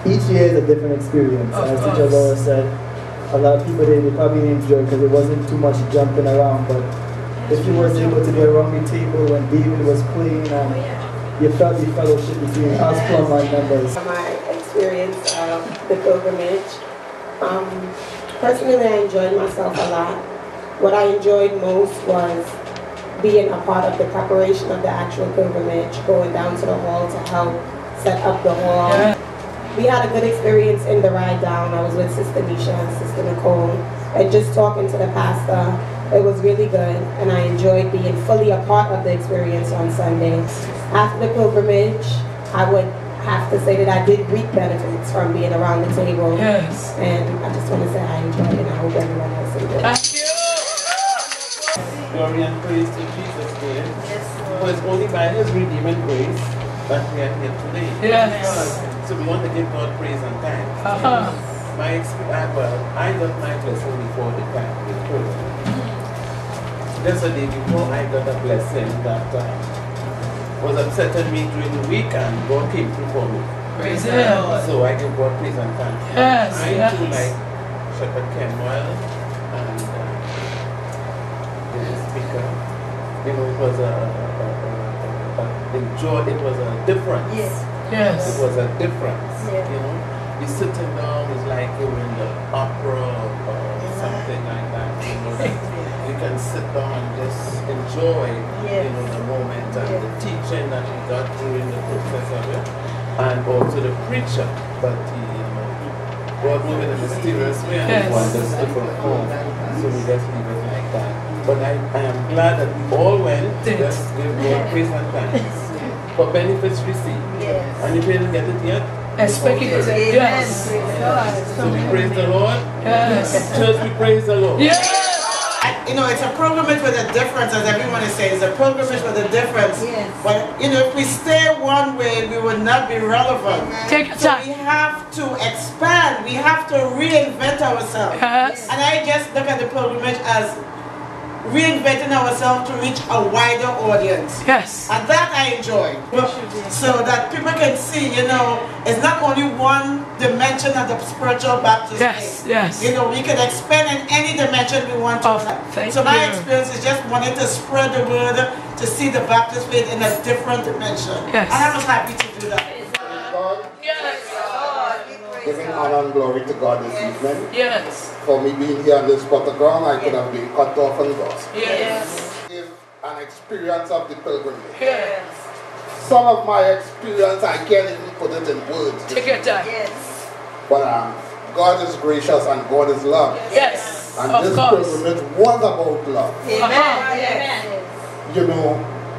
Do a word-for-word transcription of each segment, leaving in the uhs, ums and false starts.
each year is a different experience. Of As course. Teacher Laura said, a lot of people, they, they probably enjoyed because it wasn't too much jumping around, but if you was able to be around the table when David was playing and you felt the fellowship between us Plum and members. My experience of the pilgrimage, um, personally I enjoyed myself a lot. What I enjoyed most was being a part of the preparation of the actual pilgrimage, going down to the hall to help set up the hall. Yeah. We had a good experience in the ride down. I was with Sister Nisha and Sister Nicole, and just talking to the pastor, it was really good, and I enjoyed being fully a part of the experience on Sunday. After the pilgrimage, I would have to say that I did reap benefits from being around the table. Yes. And I just want to say I enjoyed it, and I hope everyone else enjoyed it. Thank you. Glory and praise to Jesus, dear. Yes, for it's only by His redeeming grace that we are here today. Yes. So we want to give God praise and thanks. Uh-huh. My experience, well, I got my blessing before the time with praise. Yesterday, before I got a blessing that uh, was upsetting me during the week, and God came through for me. Praise the Lord. So I give God praise and thanks. Yes, I yes. too like Shepherd Kenwell and uh, the speaker. You know, it was a, a, a, a, a joy, it was a difference. Yes. Yes. It was a difference. Yeah. You know, you sitting down is like you're in the opera or Yeah. something like that. You know, that you can sit down and just enjoy, Yes. you know, the moment and Yes. the teaching that we got during the process of it, and also the preacher. But he, you know, God moved in a mysterious way and Yes. he wants us to perform. So we just leave it like that. But I, I am glad that we all went to just give God praise and thanks for benefits received. Yes. And if you didn't get it yet, Expect it. Amen. Yes. Praise God. so we praise the Lord. Yes. Church, we praise the Lord. Yes. I- You know, it's a pilgrimage with a difference, as everyone is saying. It's a pilgrimage with a difference. Yes. But, you know, if we stay one way, we would not be relevant. Take your So we time. have to expand. We have to reinvent ourselves. Yes. And I just look at the pilgrimage as reinventing ourselves to reach a wider audience. Yes. And that I enjoy. So that people can see, you know, it's not only one dimension of the spiritual baptism. Yes. Yes. You know, we can expand in any dimension we want to. Oh, thank so my you. experience is just wanting to spread the word, to see the Baptist faith in a different dimension. Yes. And I was happy to do that. God, Yes. giving honor and glory to God this evening. Yes. For me being here on this spot of ground, I could have been cut off and lost. Yes. Give an experience of the pilgrimage. Yes. Some of my experience, I can't even put it in words. Take your time. Yes. But um, God is gracious and God is love. Yes. And Of this course. pilgrimage was about love. Amen. Uh-huh. Yes. You know,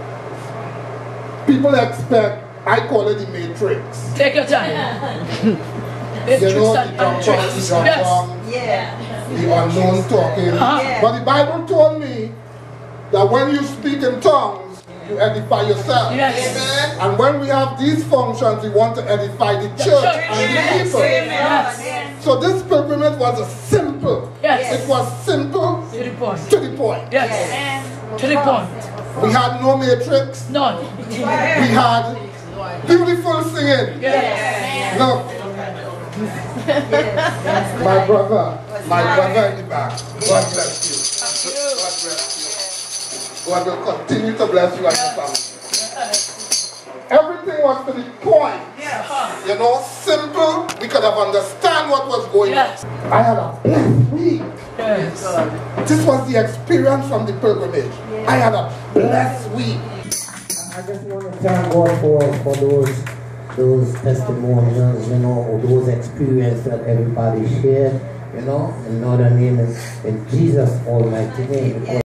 people expect, I call it the matrix. Take your time. You know, the and jump on, the tricks. jump Yes. on, Yeah. the unknown talking. Uh-huh. Yeah. But the Bible told me that when you speak in tongues, you edify yourself. Yes. And when we have these functions, we want to edify the church church. and the Yes. people. Yes. So this pilgrimage was a simple. Yes. It was simple To the point. to the point. Yes. To the point. We had no matrix. None. We had beautiful singing. Yes. Look, my brother, my brother in the back. God bless you. God bless you. God will continue to bless you and your family. Everything was to the point. You know, simple. We could have understand what was going Yes. on. I had a blessed week. Yes. This was the experience from the pilgrimage. I had a blessed week. I just want to thank God for, for those those testimonials, you know, or those experiences that everybody shared, you know, in Northern name, in Jesus' almighty name.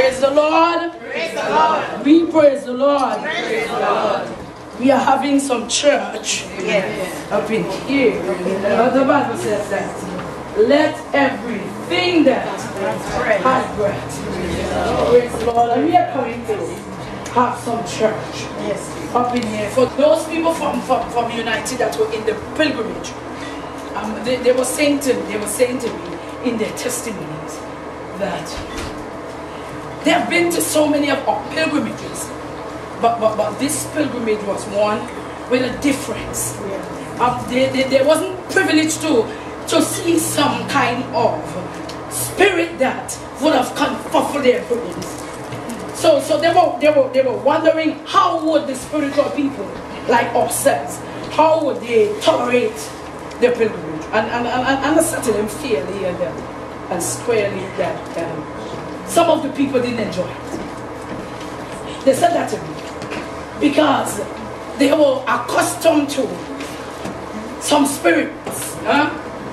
Praise the Lord. Praise the Lord. We praise the Lord. Praise the Lord. We are having some church Yes. up in here. The Bible says that. Let everything that has breath. Praise the Lord. And we are coming to have some church Yes. up in here. For those people from, from, from United that were in the pilgrimage, um, they, they were saying to they were saying to me in their testimonies that they have been to so many of our pilgrimages, but but, but this pilgrimage was one with a difference. Um, they, they, they wasn't privileged to to see some kind of spirit that would have confuffled their brains. So so they were they were they were wondering how would the spiritual people like ourselves, how would they tolerate their pilgrimage? And and, and, and I said to them fairly and, um, and squarely that um, some of the people didn't enjoy it. They said that to me because they were accustomed to some spirits, huh?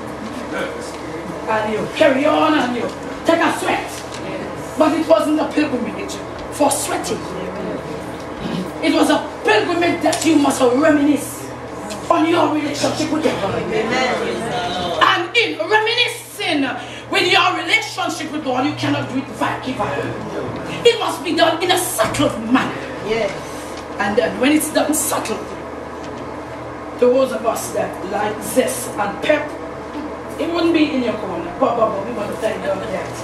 And you carry on and you take a sweat. But it wasn't a pilgrimage for sweating. It was a pilgrimage that you must reminisce on your relationship with God. And in reminiscing with your relationship with God, you cannot do it vacuum. It must be done in a subtle manner. Yes. And then when it's done subtle, those of us that like zest and pep, it wouldn't be in your corner. But, but, but we want to thank God for that.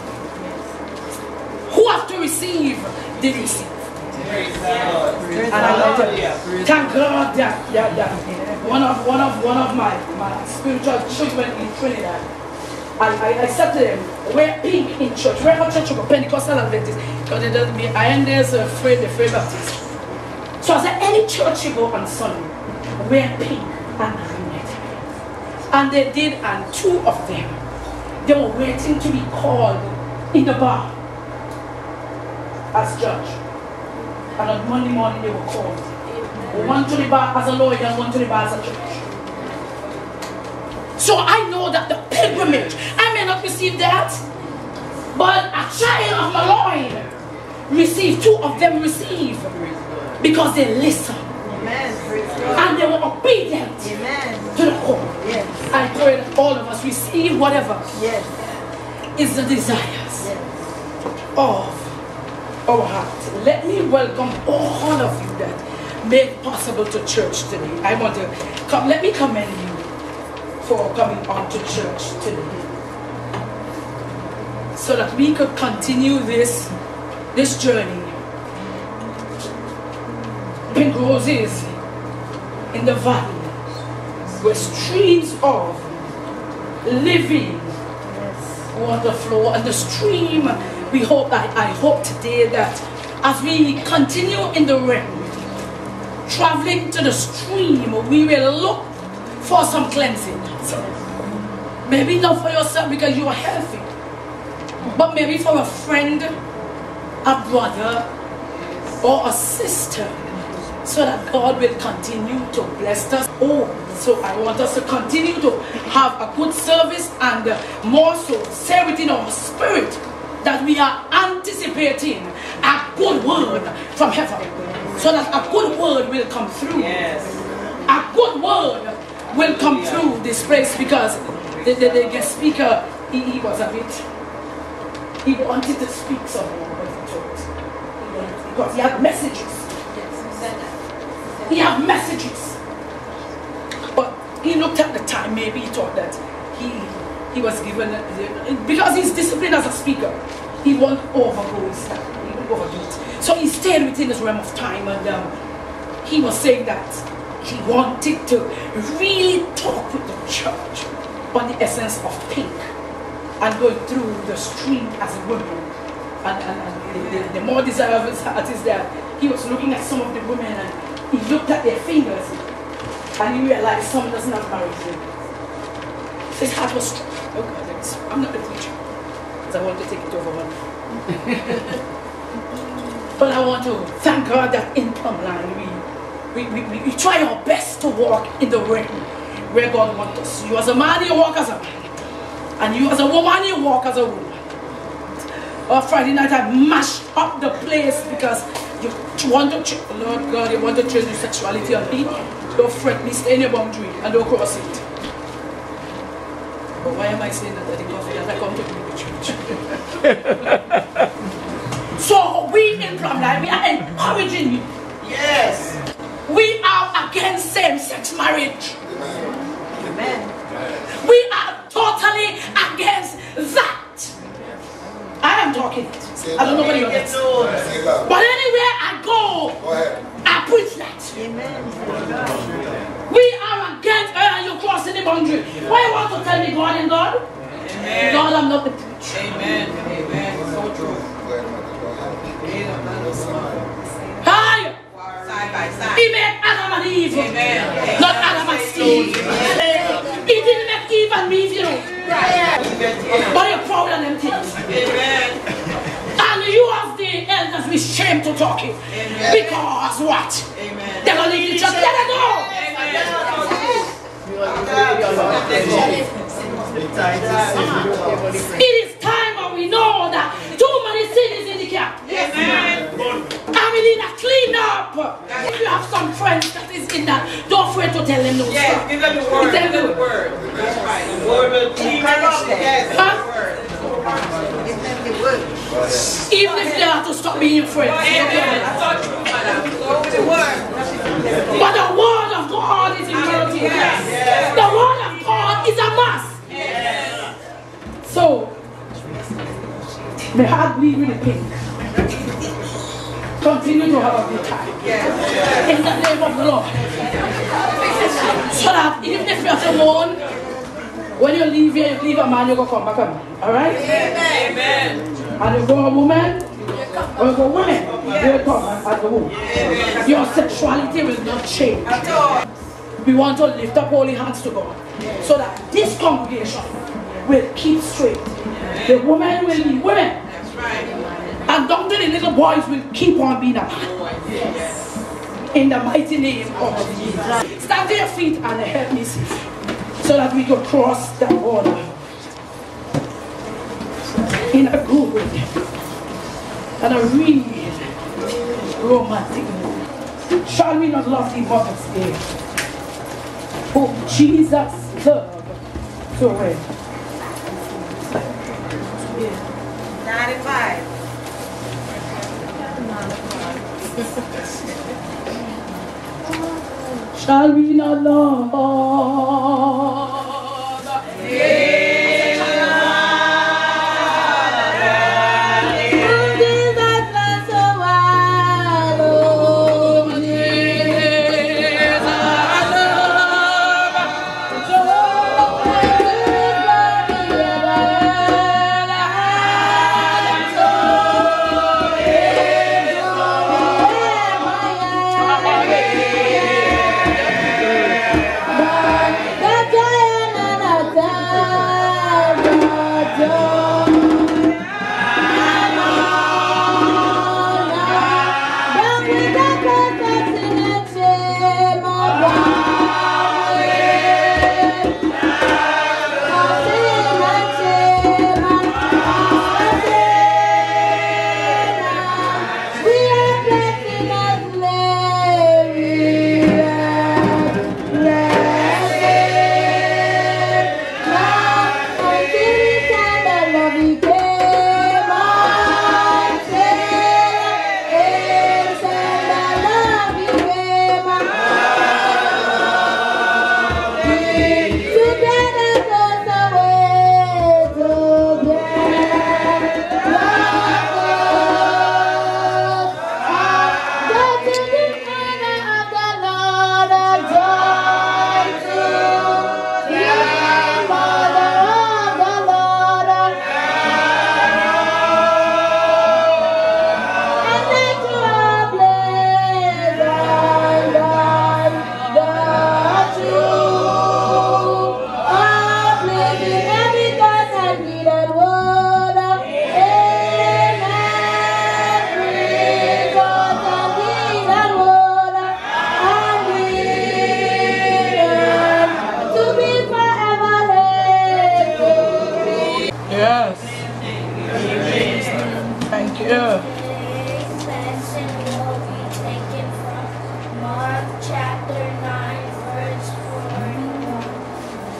Who have to receive, did receive. And I want to thank God that, that, that one of one of one of my, my spiritual children in Trinidad, I, I, I said to them, wear pink in church. We're not church of Pentecostal Adventist, because it doesn't mean I am there's a afraid the afraid Baptist. So I said, any church you go on Sunday, wear pink and green. And they did, and two of them, they were waiting to be called in the bar as judge. And on Monday morning they were called. One to the bar as a lawyer and one to the bar as a judge. So I know that the pilgrimage, I may not receive that, but a child of my loin received, two of them receive, because they listened. Amen. And they were obedient. Amen. To the call. Yes. I pray that all of us receive whatever Yes. is the desires Yes. of our heart. Let me welcome all of you that made possible to church today. I want to come, let me commend you for coming on to church today, so that we could continue this this journey. Pink roses in the valley, where streams of living water flow, and the stream, we hope, I, I hope today that as we continue in the rain, traveling to the stream, we will look for some cleansing. Maybe not for yourself because you are healthy, but maybe for a friend, a brother, or a sister, so that God will continue to bless us all. So I want us to continue to have a good service, and more so, say within our spirit that we are anticipating a good word from heaven, so that a good word will come through. Yes. A good word will come through this place, because the, the, the guest speaker, he, he was a bit, he wanted to speak some more, but he told, because he had messages. He had messages. But he looked at the time, maybe he thought that he he was given, because he's disciplined as a speaker, he won't overgo his time, he won't overdo it. So he stayed within his realm of time, and um, he was saying that he wanted to really talk with the church on the essence of pink, and going through the street as a woman. And, and, and the, the, the more desire of his heart is that he was looking at some of the women, and he looked at their fingers, and he realized some does not marry him. His heart was struck. Oh God, I'm not the teacher, because I want to take it over one. But I want to thank God that in Plum Line, we, we, we, we try our best to walk in the way where God wants us. You as a man, you walk as a man. And you as a woman, you walk as a woman. or Friday night I mashed up the place because you want to change, Lord God, you want to change your sexuality on me. Don't fret me, stay in your boundary and don't cross it. But why am I saying that? I think confidence I come to the church. So we in Plum Life, we are encouraging you. Yes. We are against same-sex marriage. Amen. We are totally against that. I am talking it. I don't know what you're doing. But anywhere I go, I preach that. Amen. We are against uh, you crossing the boundary. Why you want to tell me God and God? Amen. God, I'm not the preacher. Amen. Amen. So true. Hi. Side by side. He made Adam and Eve. Amen. Not Adam and Steve. He didn't make Eve and me, you know. But you're proud of them things. Amen. And you as the elders be shame to talk it. Amen. Because what? Amen. They're going to leave the church. Let it go. It is time and we know that too many sin is in the camp. Amen. And we need a clean up. If you have some friends that is in that, don't afraid to tell them no yes, stuff. Give them the word. Tell them the word. That's right. The word will clean them up. Yes. Huh? Give them the word. Even if they have to stop being your friends. Amen. I thought you were going to go with the word. But the word of God is imperative. Yes. Yes. The word of God is a must. Yes. So, my heart bleed with the pink. Continue to have a good time. Yes. In the name of the Lord. So that even if you're alone, when you leave here, you leave a man, you go come back a man. Alright? Amen. And you go a woman, or you go women, you come as a woman. Your sexuality will not change. We want to lift up holy hands to God so that this congregation will keep straight. The women will be women. And down to the little boys will keep on being a man. In the mighty name of Jesus. Stand to your feet and help me see. So that we can cross the border in a good way. And a real romantic way. Shall we not love the Mother's Day? Oh, Jesus loved so well. ninety-five. Shall we not love? Yeah.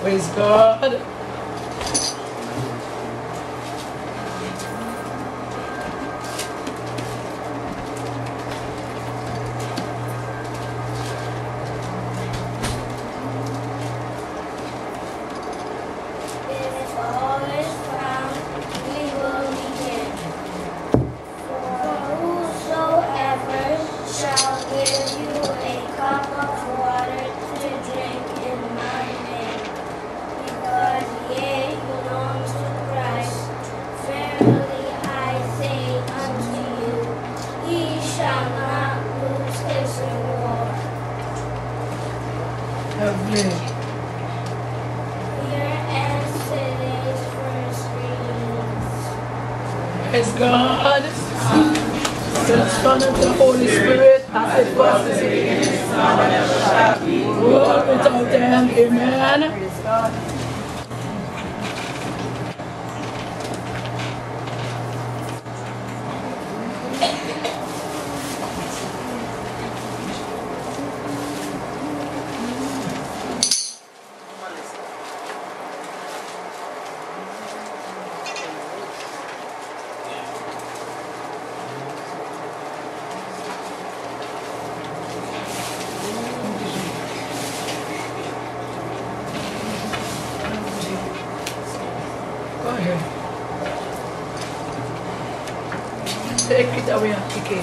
Praise God. Praise God. The Son of the Holy Spirit, as it was in the beginning, world without end. Amen. Praise God. Take it away, Kiki.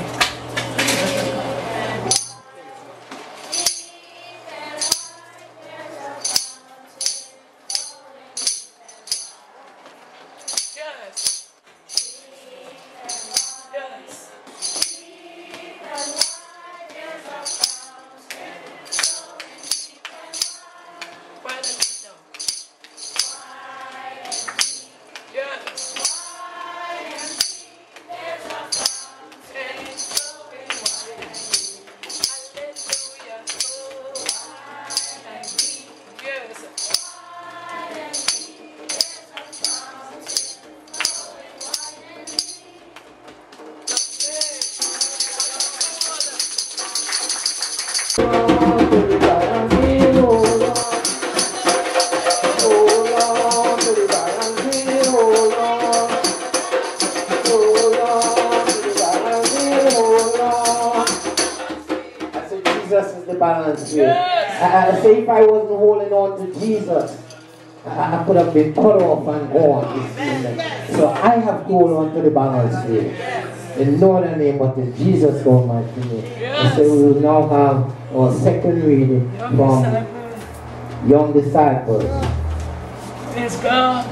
I say if I wasn't holding on to Jesus, I, I could have been cut off and gone. So I have to hold on to the balance here. In no other name but in Jesus' almighty name. And so we will now have our second reading from Young Disciples. Praise God.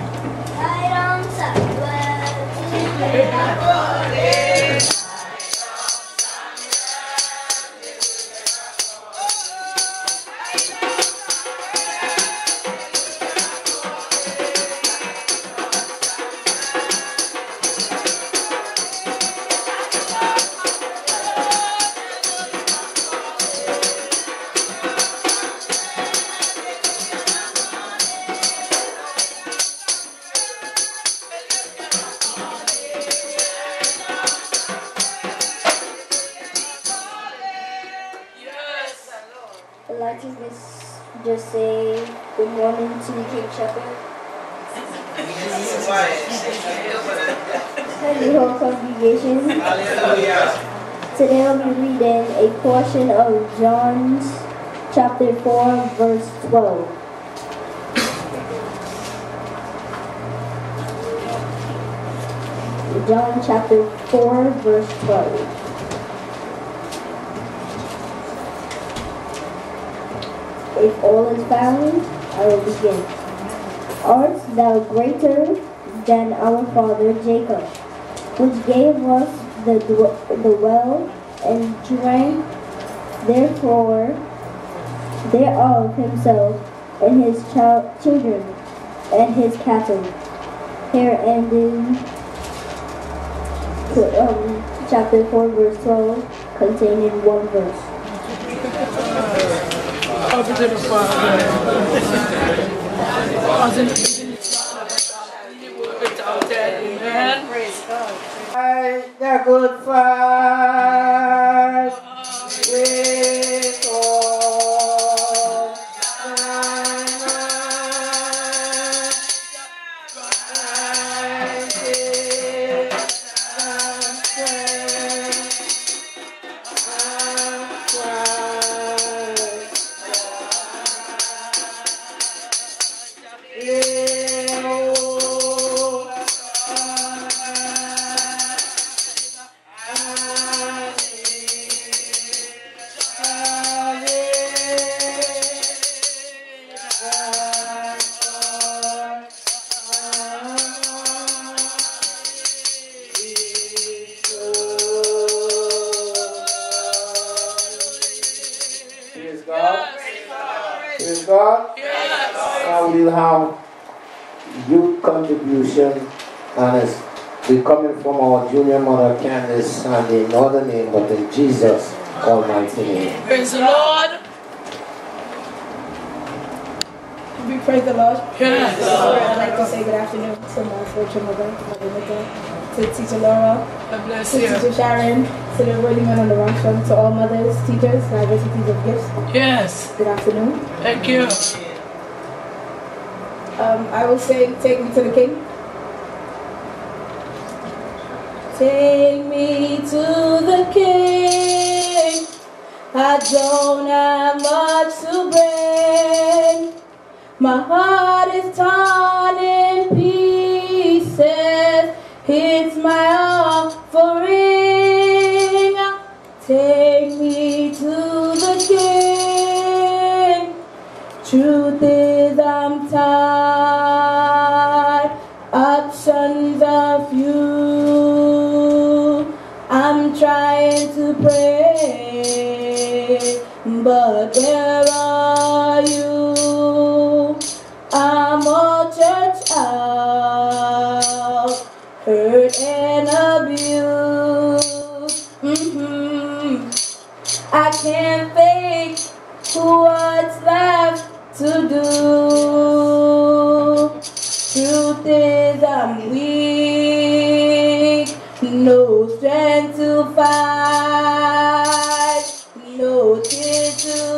I'd like to just, just say good morning to the King Shepherd and the whole congregation. Today I'll be reading a portion of John's chapter four, verse twelve. John chapter four, verse twelve. If all is found, I will begin. Art thou greater than our father Jacob, which gave us the, the well and drank therefore thereof himself and his child, children and his cattle? Here ending um, chapter four, verse twelve, containing one verse. Up to the Father, as in the beginning, without end. Amen. Praise God. Fight the good fight with all my mind. God? Yes. Now we'll have youth contribution, and it's we're coming from our junior mother Candace, and in no other name but in Jesus' almighty name. Praise the Lord. We praise the Lord. Yes. I'd like to say good afternoon to my spiritual mother, Mother Nika, to Teacher Laura, God bless to you. Teacher Sharon, to the worthy men on the rostrum, to all mothers, teachers, diversities of gifts. Yes. Good afternoon. Thank you. Um, I will sing Take Me to the King. Take me to the King. I don't have much to bring. My heart is torn in pieces. It's my offering. Take me to the King. Truth is I'm tired. Options are few. I'm trying to pray, but where are you? I'm a church out, hurt and abused. Mm-hmm. I can't think what's left to do. Truth is I'm weak, no strength to fight, no tears to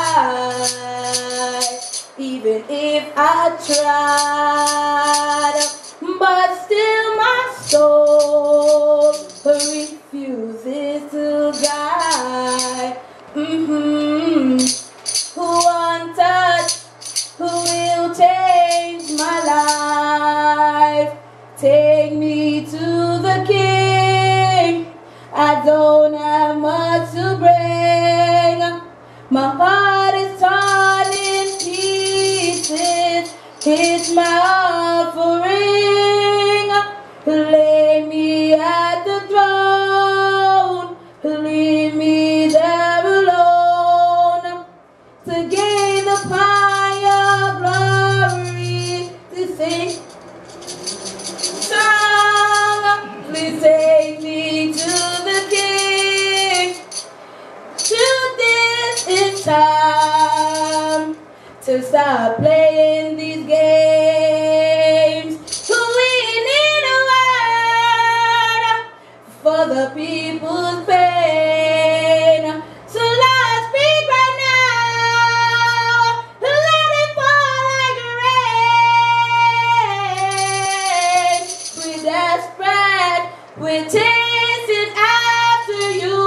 cry, even if I tried. But still my soul refuses to die. Mm-hmm. One touch will change my life. Take me to the King. I don't have much to bring. My heart is torn in pieces. It's my offering. Lay me at the throne. Leave me there alone to gain the fire glory to sing song. Please take me to the King. To this is time to stop playing these games. We need a word for the people's pain. So let's speak right now. Let it fall like rain. We're desperate. We're chasing after you.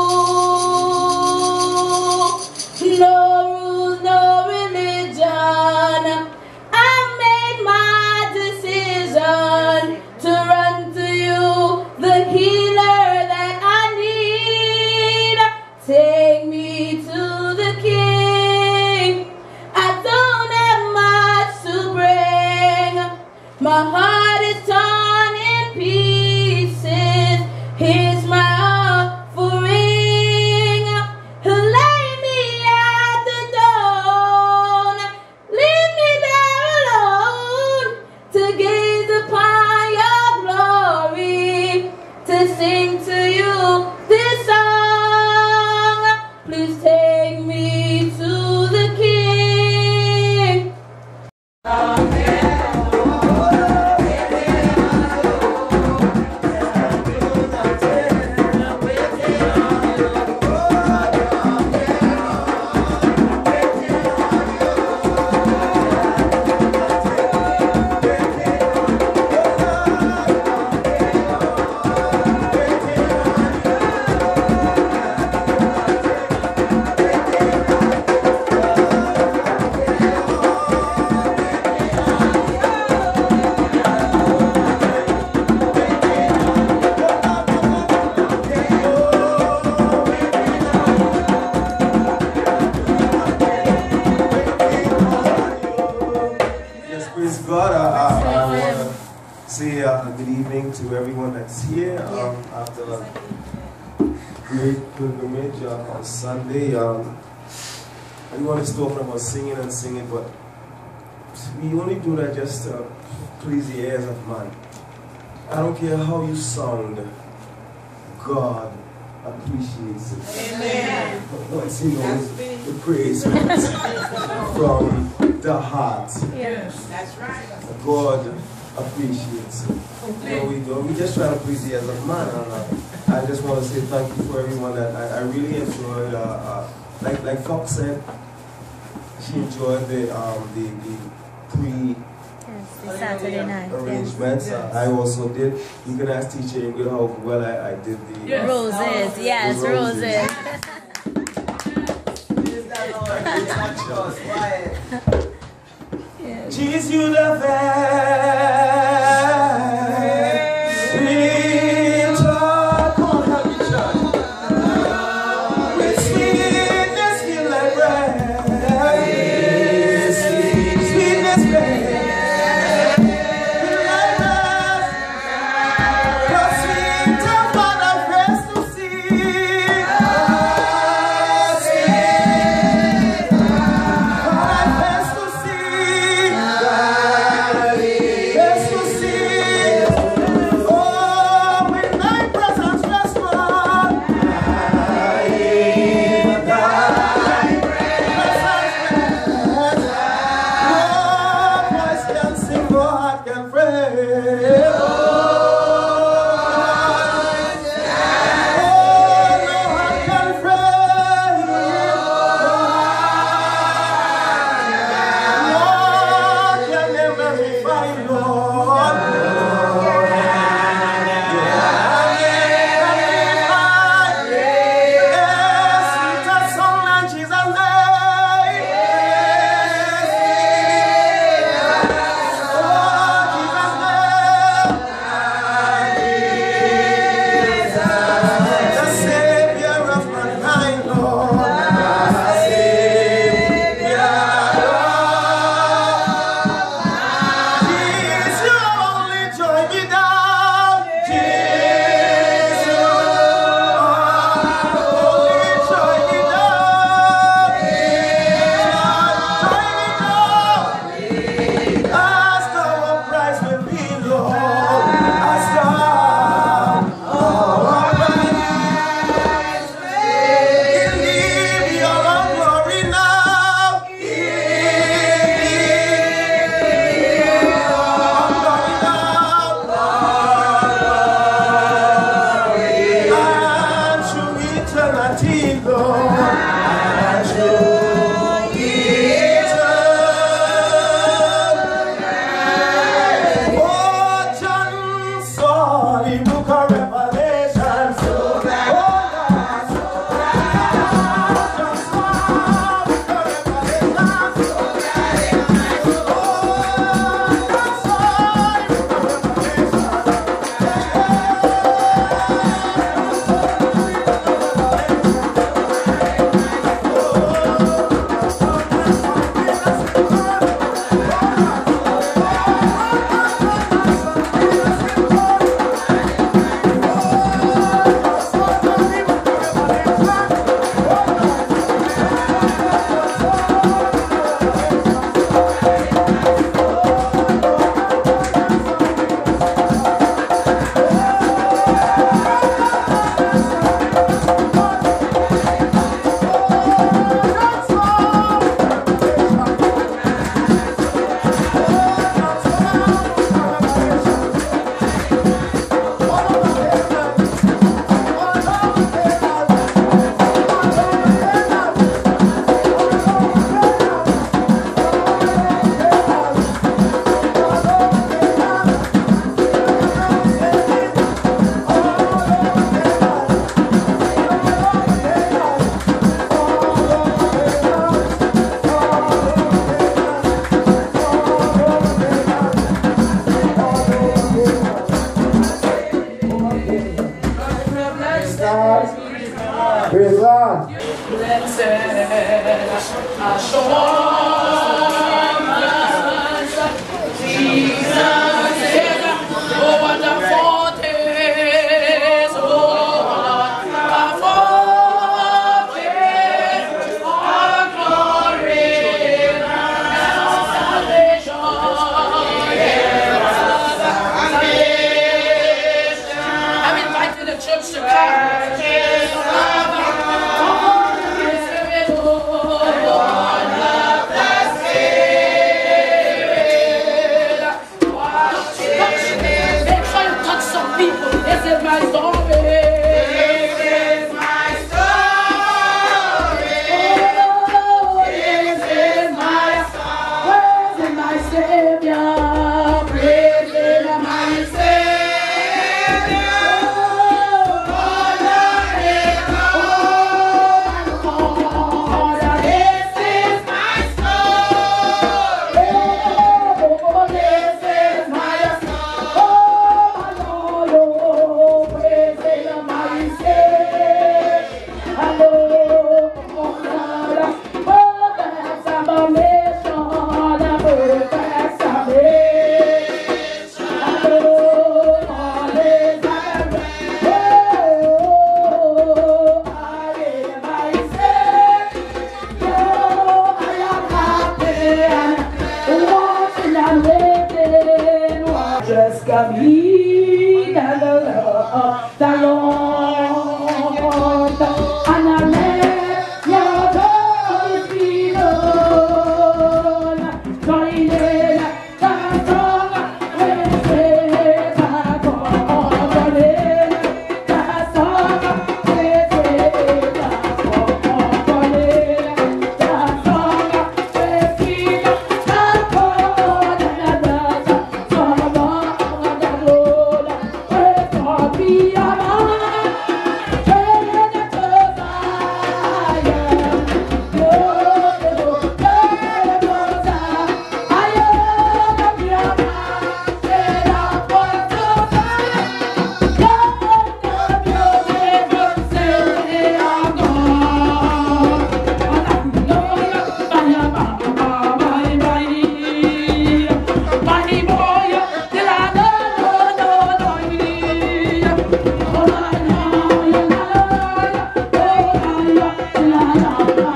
No rules, no religion. I made my decision to run to you, the healer that I need. Take me to the King. I don't have much to bring. My heart is torn in pieces. Here's my offering. Lay me at the dawn. Leave me there alone to gaze upon your glory, to sing to you this song. Please take me to the King. Yes, praise God. I, I, I want to say uh, good evening to everyone that's here um, after a great pilgrimage uh, on Sunday. Um, And we want to talk about singing and singing, but we only do that just to please the ears of man. I don't care how you sound, God appreciates it. Amen. Once he knows the praise from the heart. Yes, that's right. God appreciates it. You know, we, do, we just try to please the ears of man. And, uh, I just want to say thank you for everyone that I, I really enjoyed. Uh, uh, like like Fox said, she enjoyed the um, the, the pre The Saturday night. arrangements. Yes. Uh, I also did. You can ask Teacher Ingrid how well I, I did the Yes. Roses, yes, the roses. Jesus, you the best. Real talk, come on, help me, church. With sweetness, feel like bread. Sweetness, bread. Hallelujah. from he that the Lord, the Lord, and I let your voice be known. Join in the song with praise and God. Join in the song with praise and God. Join in the song with praise and God. And the song of the Lord, praise God be among. Turn to Zion, beautiful, beautiful Zion. I am the beautiful, and I want to find. God, the beautiful city of God. And I know I am my body, body boy, till I know, know, know me. Oh, I know, you know, oh, I know, till I know, know,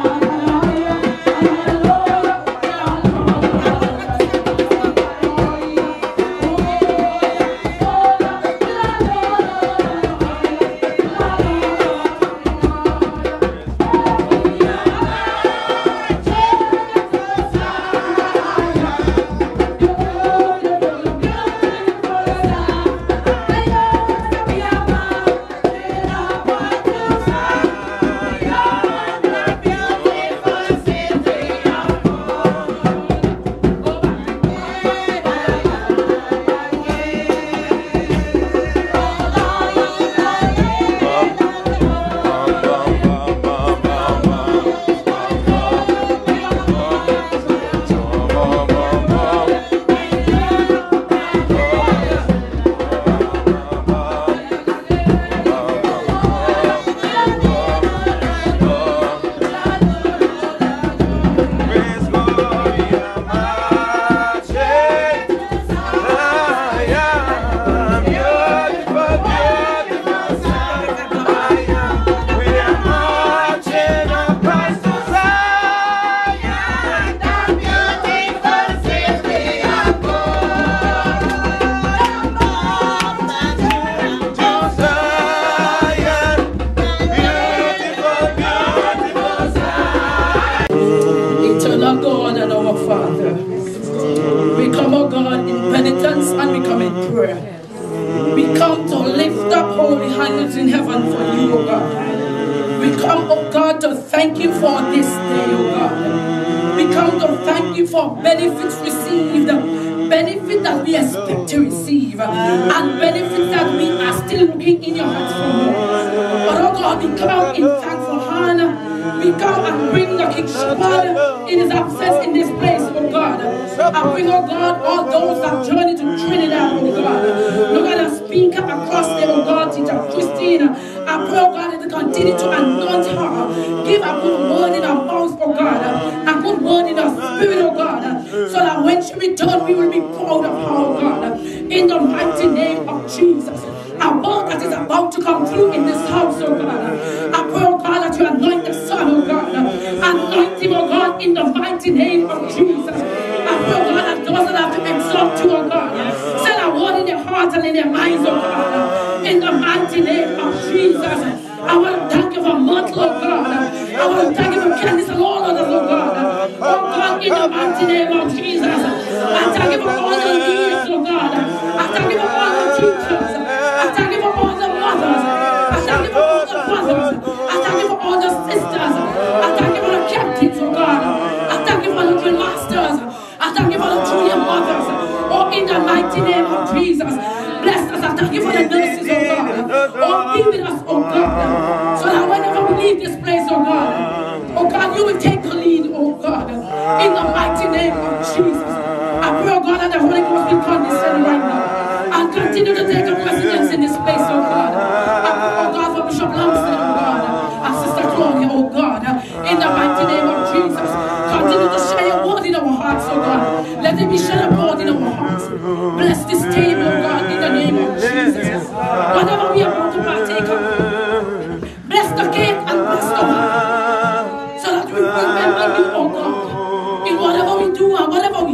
Eternal God and our Father, we come, oh God, in penitence and we come in prayer. We come to lift up holy hands in heaven for you, oh God. We come, oh God, to thank you for this day, oh God. We come to thank you for benefits received, benefits that we expect to receive, and benefits that we are still looking in your hands for more. But oh God, we come out in thankful hand. We come and bring the King Shepherd in his absence in this place, oh God. I bring, oh God, all those that journey to Trinidad, oh God. Look at the speaker across there, oh God, Teacher Christine. I pray, oh God, that you continue to anoint her. Give a good word in her mouth, oh God. A good word in her spirit, oh God. So that when she returns, we will be proud of her, oh God. In the mighty name of Jesus. A word that is about to come through in this house, oh God. I pray, oh God, that you anoint the Son, oh God. Anoint him, oh God, in the mighty name of Jesus. I pray, oh God, that those that have to exalt you, oh God, send a word in their hearts and in their minds, oh God. In the mighty name of Jesus. I want to thank you for Myrtle, oh God. I want to thank you for Candice and all others, oh God. Oh God, in the mighty name of Jesus. I thank you for all the leaders, oh God. I thank you for all the teachers. I thank you for all the mothers. I thank you for all the brothers. I thank you for all the sisters. I thank you for the captains, oh God. I thank you for the drill masters. I thank you for the junior mothers. Oh, in the mighty name of Jesus. Bless us. I thank you for the nurses, oh God. Oh, be with us, oh God. So that whenever we leave this place, oh God, oh God, you will take the lead, oh God. In the mighty name of Jesus. I pray, oh God, that the Holy Ghost will condescend right now. And continue to take up residence in this place, oh God. I pray, oh God, for Bishop Langston, oh God. And Sister Claudia, oh God. In the mighty name of Jesus. Continue to share your word in our hearts, oh God. Let it be shed abroad in our hearts. Bless this table, oh God, in the name of Jesus. Whatever we are about to partake of, bless the cake and bless the wine. So that we remember you, oh God. In whatever we do and whatever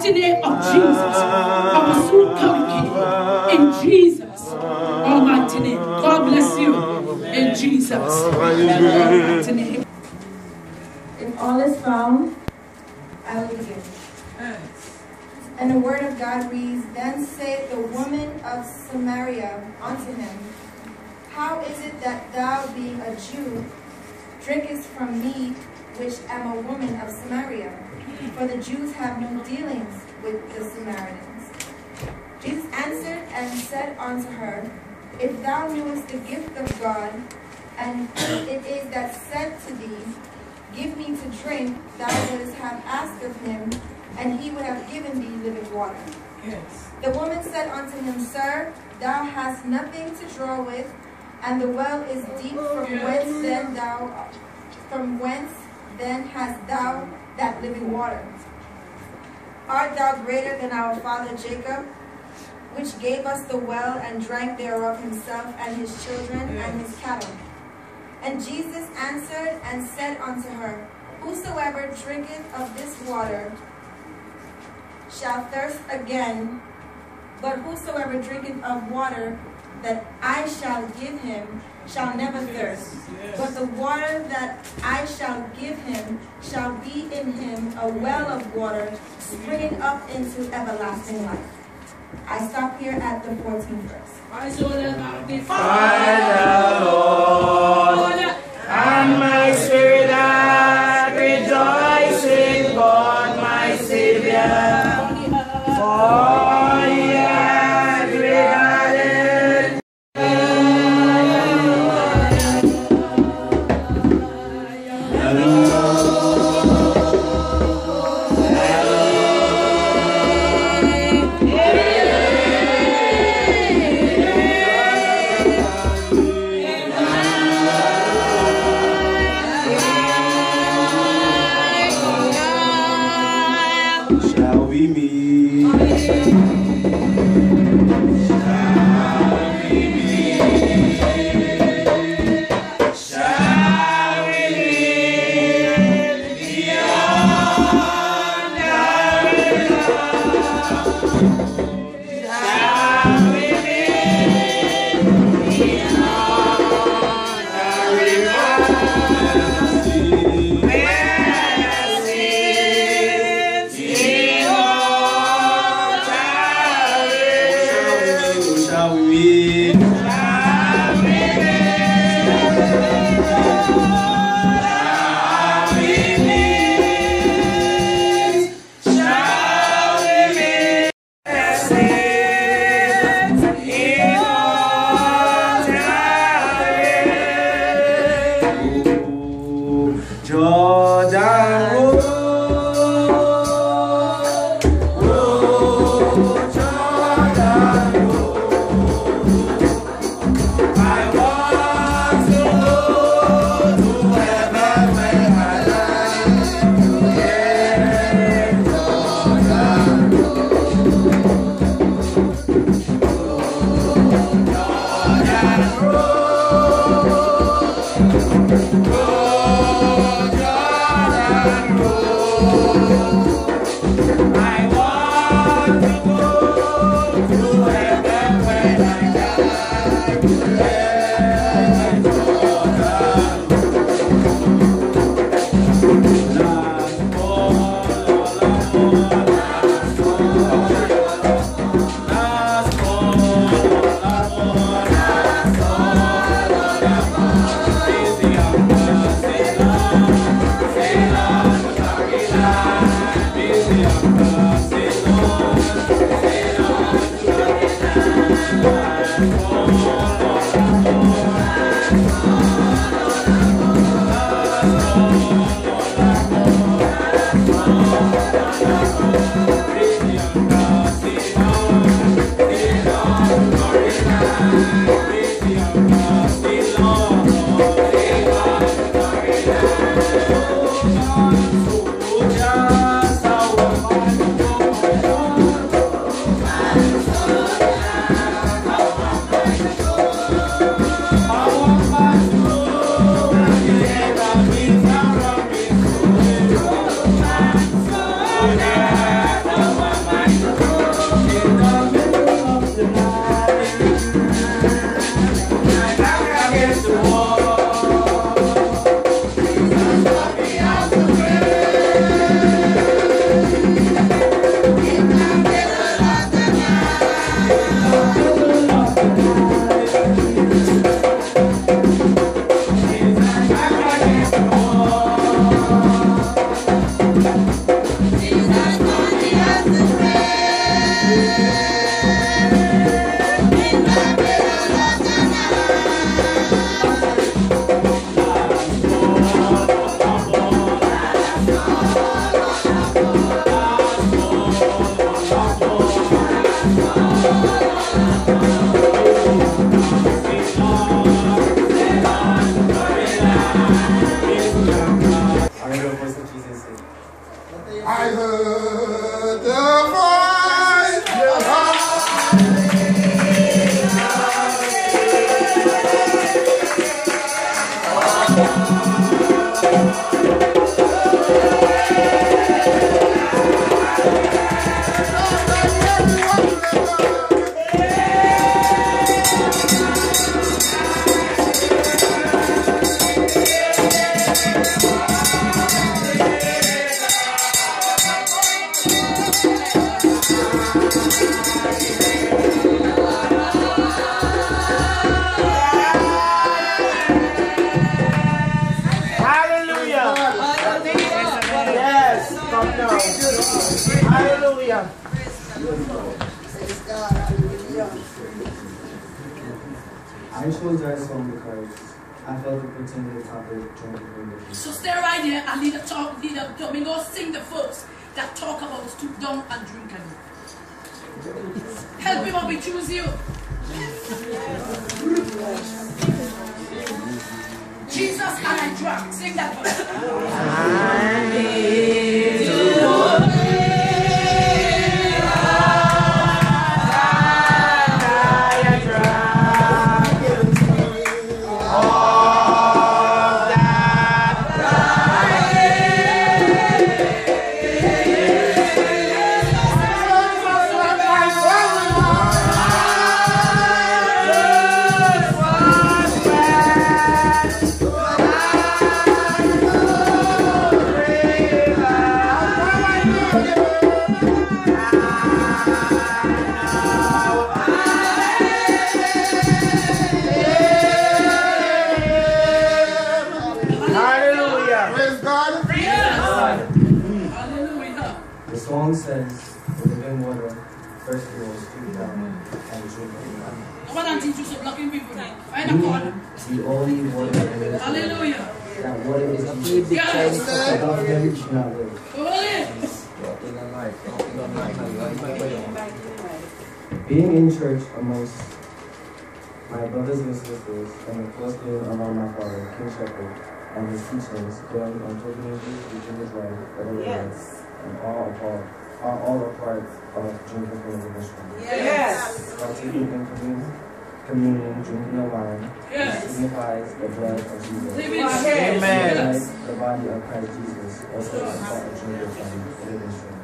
mighty name of Jesus, our soon coming King, in Jesus' almighty name. God bless you, in Jesus' almighty name. If all is found, I will begin. And the word of God reads, Then said the woman of Samaria unto him, How is it that thou, being a Jew, drinkest from me, which am a woman of Samaria? For the Jews have no dealings with the Samaritans. Jesus answered and said unto her, If thou knewest the gift of God, and who it is that said to thee, Give me to drink, thou wouldst have asked of him, and he would have given thee living water. Yes. The woman said unto him, Sir, thou hast nothing to draw with, and the well is deep. From whence then thou, from whence then hast thou that living water? Art thou greater than our father Jacob, which gave us the well and drank thereof himself and his children and his cattle? And Jesus answered and said unto her, Whosoever drinketh of this water shall thirst again, but whosoever drinketh of water that I shall give him shall never thirst. But the water that I shall give him shall be in him a well of water springing up into everlasting life. I stop here at the fourteenth verse. Final Lord, and my spirit that rejoice in God my Savior, for he hath regarded Oh, I heard the voice Hallelujah. I chose that song because I felt the pretended topic during So stay right there and lead a talk, lead a Domingo sing the verse that talk about stoop down and drink and help him up, we choose you. Jesus and I drank. Sing that verse. I need to The song says, the living water, first of all, stoop down and drink it. I want to teach you some blocking people now. Find a corner. The only water in this world. Hallelujah. That water is Jesus. Yes. Without him, you cannot live. Being in church amongst my brothers and sisters and the close being around my father, King Shepherd, and his teachings, going on pilgrimages, teaching his life, whatever yes. and all a part, are all a part of drinking from the mission. Yes. Partaking in communion, communion, drinking the wine, yes. signifies the blood of Jesus. Amen. Like the body of Christ Jesus, also a part of drinking from the mission.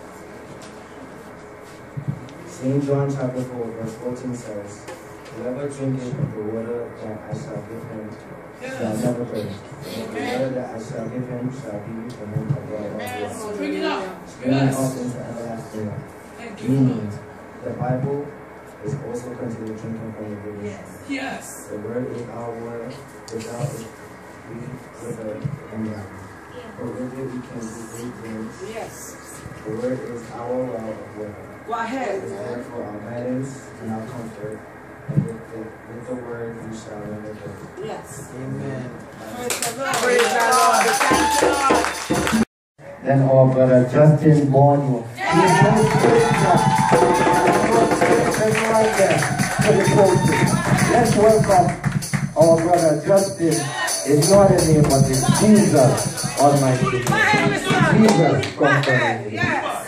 Saint John chapter four, verse fourteen says, whoever drinketh of the water that I shall give him shall never thirst. The water that I shall give him shall be for him a well of water, Bring it up. springing up into everlasting life. Meaning, the Bible is also considered drinking from the river. Yes. Yes. The word is our water. Without it, we wither and die. But with it, we can do great things. Yes. The word is our well of water. Go ahead. It is there for our guidance and our comfort. And with the, with the word, we shall never thirst. Yes. Amen. Praise the Lord. Praise the Lord. Thank you, Lord. Then our brother Justin Bono. Let's welcome our brother Justin. It's not a name, but it's Jesus Almighty. Jesus comes from him. Yes.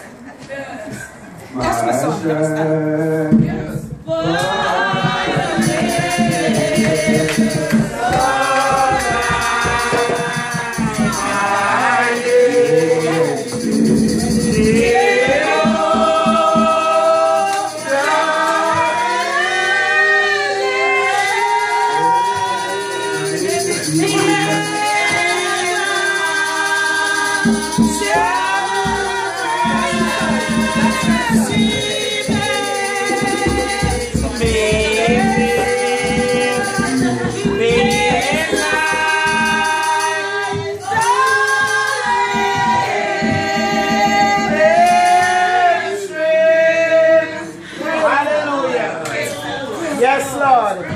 Yes, Lord.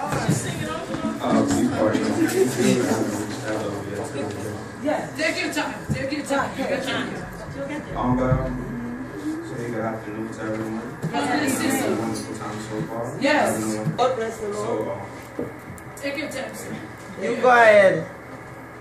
Yeah. Take your time. Take your time. Take your time. Um, so good afternoon to everyone. Yes. A wonderful time so far. Yes. God bless the Lord. So, uh, Take your time, sir. You go ahead.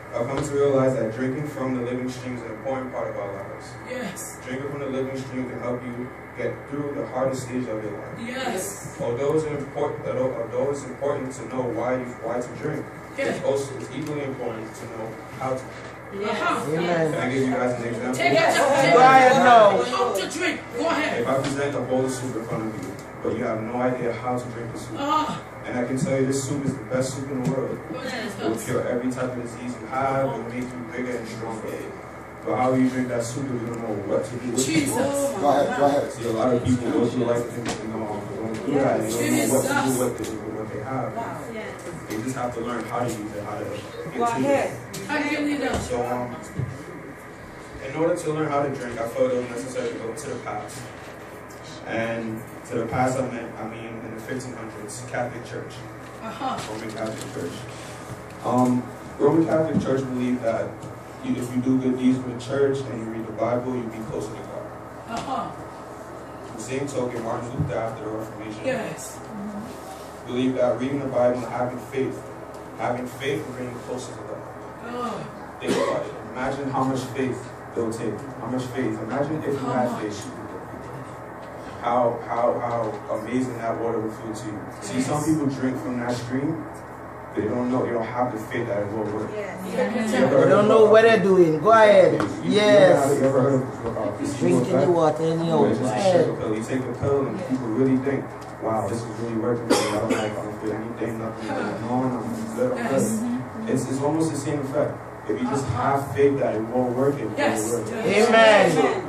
I've come to realize that drinking from the living stream is an important part of our lives. Yes. Drinking from the living stream can help you get through the hardest stage of your life. Yes. Although it's important, although it's important to know why you, why to drink, yes. it's also it's equally important to know how to. Yes. Can I give you guys an example? Take it, take it. Go ahead, no. How to drink. Go ahead. If I present a bowl of soup in front of you, but you have no idea how to drink the soup, oh. and I can tell you this soup is the best soup in the world. It will cure every type of disease you have. It will make you bigger and stronger. But how will you drink that soup if you don't know what to do with it? Jesus. Go ahead, go ahead. See, a lot of people go through life and you know, going through that and they don't know what to do with, it, with what they have. They just have to learn how to use it, how to get go ahead. it. So, um, in order to learn how to drink, I felt it was necessary to go to the past. And to the past, I meant, I mean, in the fifteen hundreds, Catholic Church, uh-huh. Roman Catholic Church. Um, Roman Catholic Church believed that you, if you do good deeds for the church and you read the Bible, you'll be closer to God. Uh-huh. The same token, Martin Luther, after the Reformation, yes. mm-hmm. believed that reading the Bible and having faith, having faith will bring you closer to God. Oh. Think about it. Imagine how much faith it will take. How much faith. Imagine if you how had much? faith. How, how, how amazing that water would feel to you. Yes. See, some people drink from that stream, but they don't know, they don't have the faith that it will work. Yes. They don't know what they're doing. Go ahead. You, yes. You ever heard of uh, drinking the water anyhow. Go ahead. You take a pill and people really think, wow, this is really working for me. I don't like, I don't feel anything, nothing going on, I'm good, I'm yes. good. It's, it's almost the same effect. If you just have faith that it won't work, it yes. will work. Amen.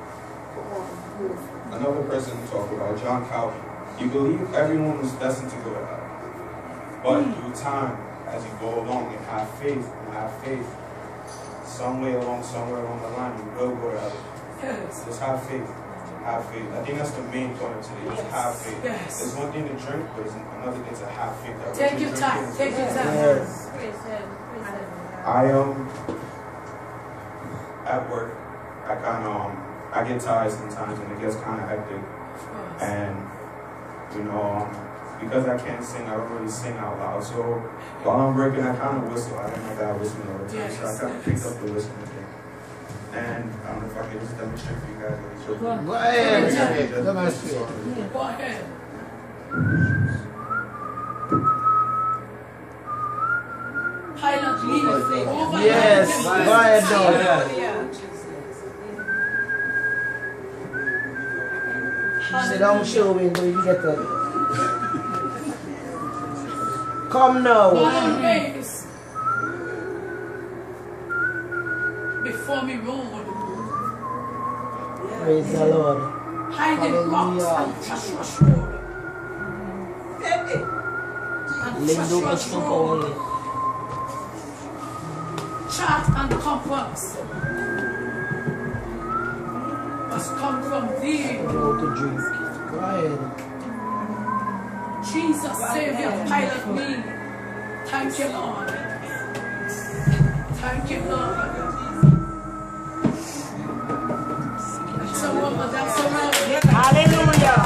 Another person to talk about, John Calvin. You believe everyone was destined to go to heaven. But mm. through time, as you go along and have faith, and have faith, some way along, somewhere along the line, you will go to heaven. Yes. Just have faith. Have faith. I think that's the main point of today. Just yes. have faith. Yes. It's one thing to drink, but it's another thing to have faith. That Take your time. Take your time. Yes. I um at work, I kind of um I get tired sometimes and it gets kind of hectic, and you know um, because I can't sing, I don't really sing out loud. So while I'm working, I kind of whistle. I don't know that I whistle all the time, yes. so I kind of picked up the whistling thing. And I don't know if I can just demonstrate for you guys what it's doing. Go ahead. Demonstrate. Go ahead. Pilot, leave it. Over yes. Go ahead, no. Sit down, show me until you get there. Come now. Always before me roll. Praise the Lord. Hiding rocks and Joshua Shore. And Joshua Shore. Chart and compass must come from thee. Go to drink. Go ahead. Jesus, Savior, pilot me. Thank you, Lord. Thank you, Lord. That's a woman, that's a woman. Hallelujah.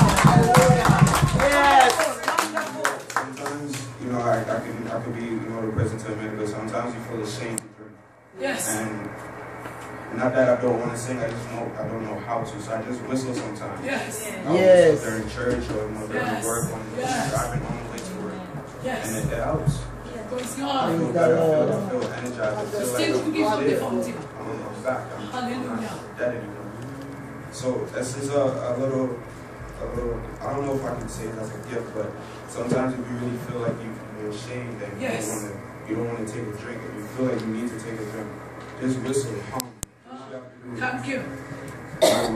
Yes. Sometimes, you know, I, I can I can be, you know, the present to a minute, but sometimes you feel ashamed to drink. Yes. And not that I don't want to sing, I just know I don't know how to, so I just whistle sometimes. Yes. I'll yes. whistle during church or you know, during yes. work when yes. driving on the way to work. Yes. And it, it helps. Praise I God. feel better, I feel, I feel energized. I feel Still like to give up the I'm, fountain. I'm back. I'm, Hallelujah. I'm not dead anymore. So this is a, a little, a little, I don't know if I can say it as a gift, but sometimes if you really feel like you, you're ashamed and yes. you don't want to, you don't want to take a drink, if you feel like you need to take a drink, just whistle, hum. Thank you. Um,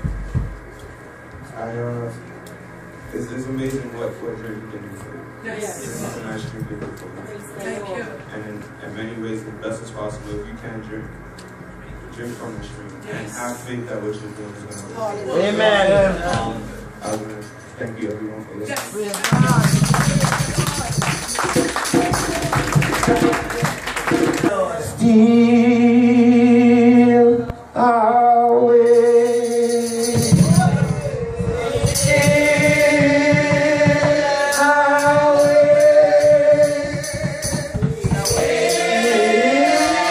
I, uh, it's, it's amazing what, what drink can do for you. Yes. It's something I strictly do for you. Thank you. And in, in many ways, the best as possible, if you can drink, drink from the stream. Yes. And have faith that what you're doing is going to work. Amen. Um, I want to thank you everyone for listening. Yes. Steal away. Steal away.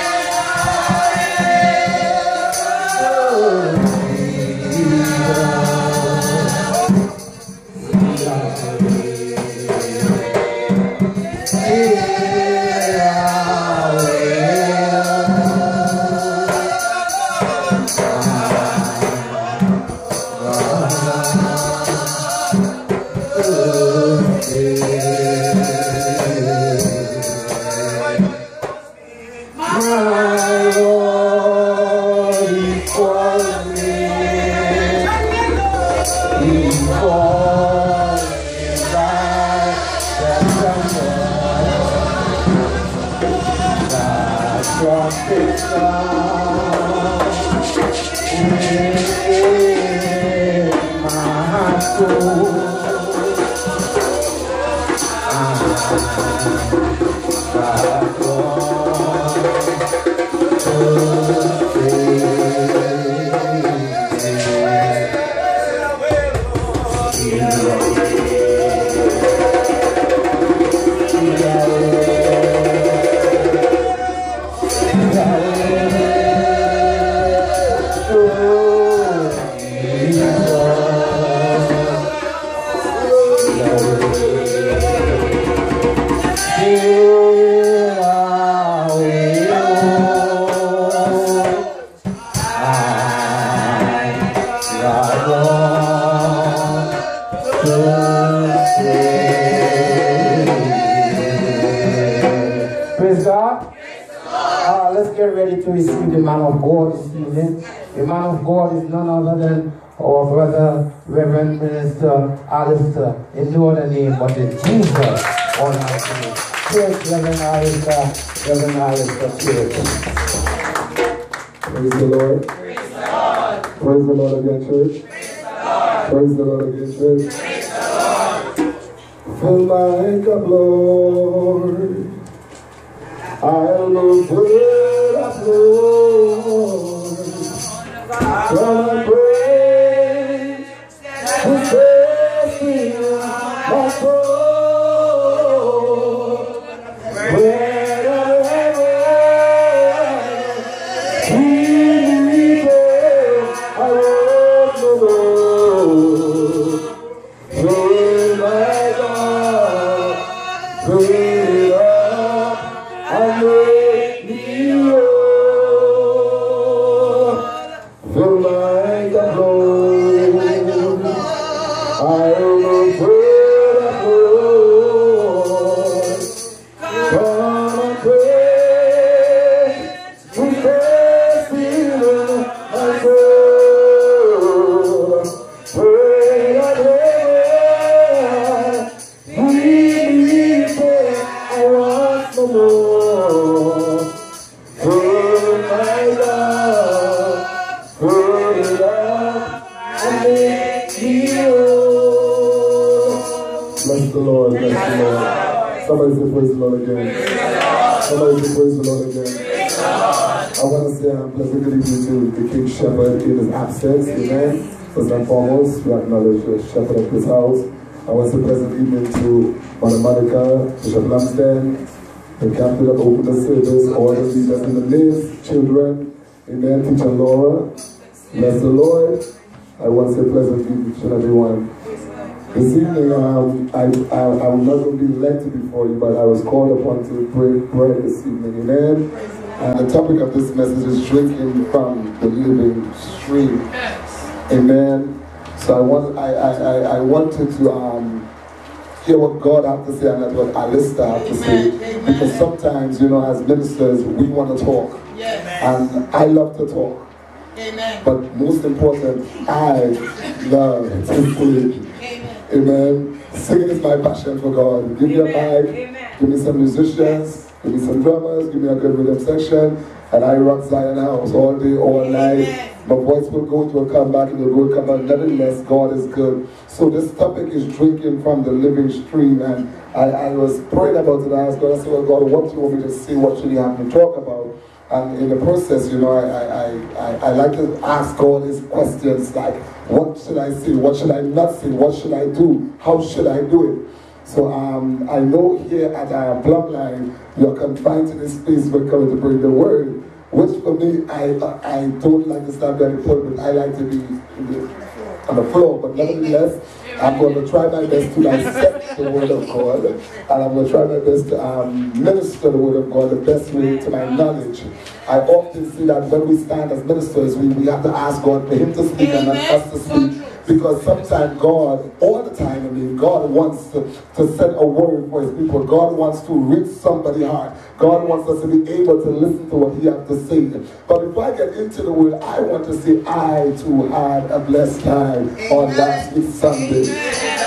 Praise God. Uh, let's get ready to receive the man of God this evening. The man of God is none other than our brother, Reverend Minister Alistair, in no other name but in Jesus on our name. Praise Reverend Alistair, Reverend Alistair, praise. Praise the Lord. Praise the Lord. Praise the Lord again, church. Praise the Lord again, church. Fill my cup, Lord. I'll no further Lord. Come and praise the thirsty my soul. Wherever he leads, I want to know. Fill my God, fill it up, and make me whole. Fill my cup, Lord. I'll no further, Lord. Come and pray to faith in my soul. Pray that heaven please me, I want no more. Fill my love, fill it up, and make me whole. Bless the Lord, bless the Lord. Somebody say praise the Lord again. Somebody say praise the Lord again. I want to say a pleasant good evening to the King Shepherd in his absence. Amen. First and foremost, we acknowledge the Shepherd of this house. I want to say pleasant evening to Mother Monica, Bishop Lampstead, the captain that opened the service, all the leaders in the midst, children. Amen. Teacher Laura. Bless the Lord. I want to say pleasant evening to everyone. This evening, um, I, I, I'm not going to be elected before you, but I was called upon to break bread this evening. Amen. And the topic of this message is drinking from the living stream. Amen. So I want, I, I, I, I wanted to um, hear what God has to say and not what Alistair has to say. Because sometimes, you know, as ministers, we want to talk. And I love to talk. But most important, I love to sing. Amen. Singing is my passion for God. Give me a mic, give me some musicians, give me some drummers, give me a good rhythm section, and I rock Zion House all day, all night. My voice will go, it will come back, and it will come back. Nevertheless, God is good. So this topic is drinking from the living stream, and I, I was praying about it. I asked God, I said, well, God, what do you want me to say? What should you have me talk about? And in the process, you know, I, I, I, I like to ask God these questions like, what should I say? What should I not say? What should I do? How should I do it? So um, I know here at our Plumline, you're confined to this space when coming to bring the word, which for me, I, I don't like to stand at the pulpit. I like to be in the, on the floor, but nevertheless, I'm going to try my best to dissect the word of God, and I'm going to try my best to um, minister the word of God the best way to my knowledge. I often see that when we stand as ministers, we, we have to ask God for Him to speak and not us to speak. Because sometimes God, all the time, I mean, God wants to, to send a word for His people. God wants to reach somebody's heart. God wants us to be able to listen to what He has to say. But before I get into the word, I want to say I too had a blessed time on last week Sunday.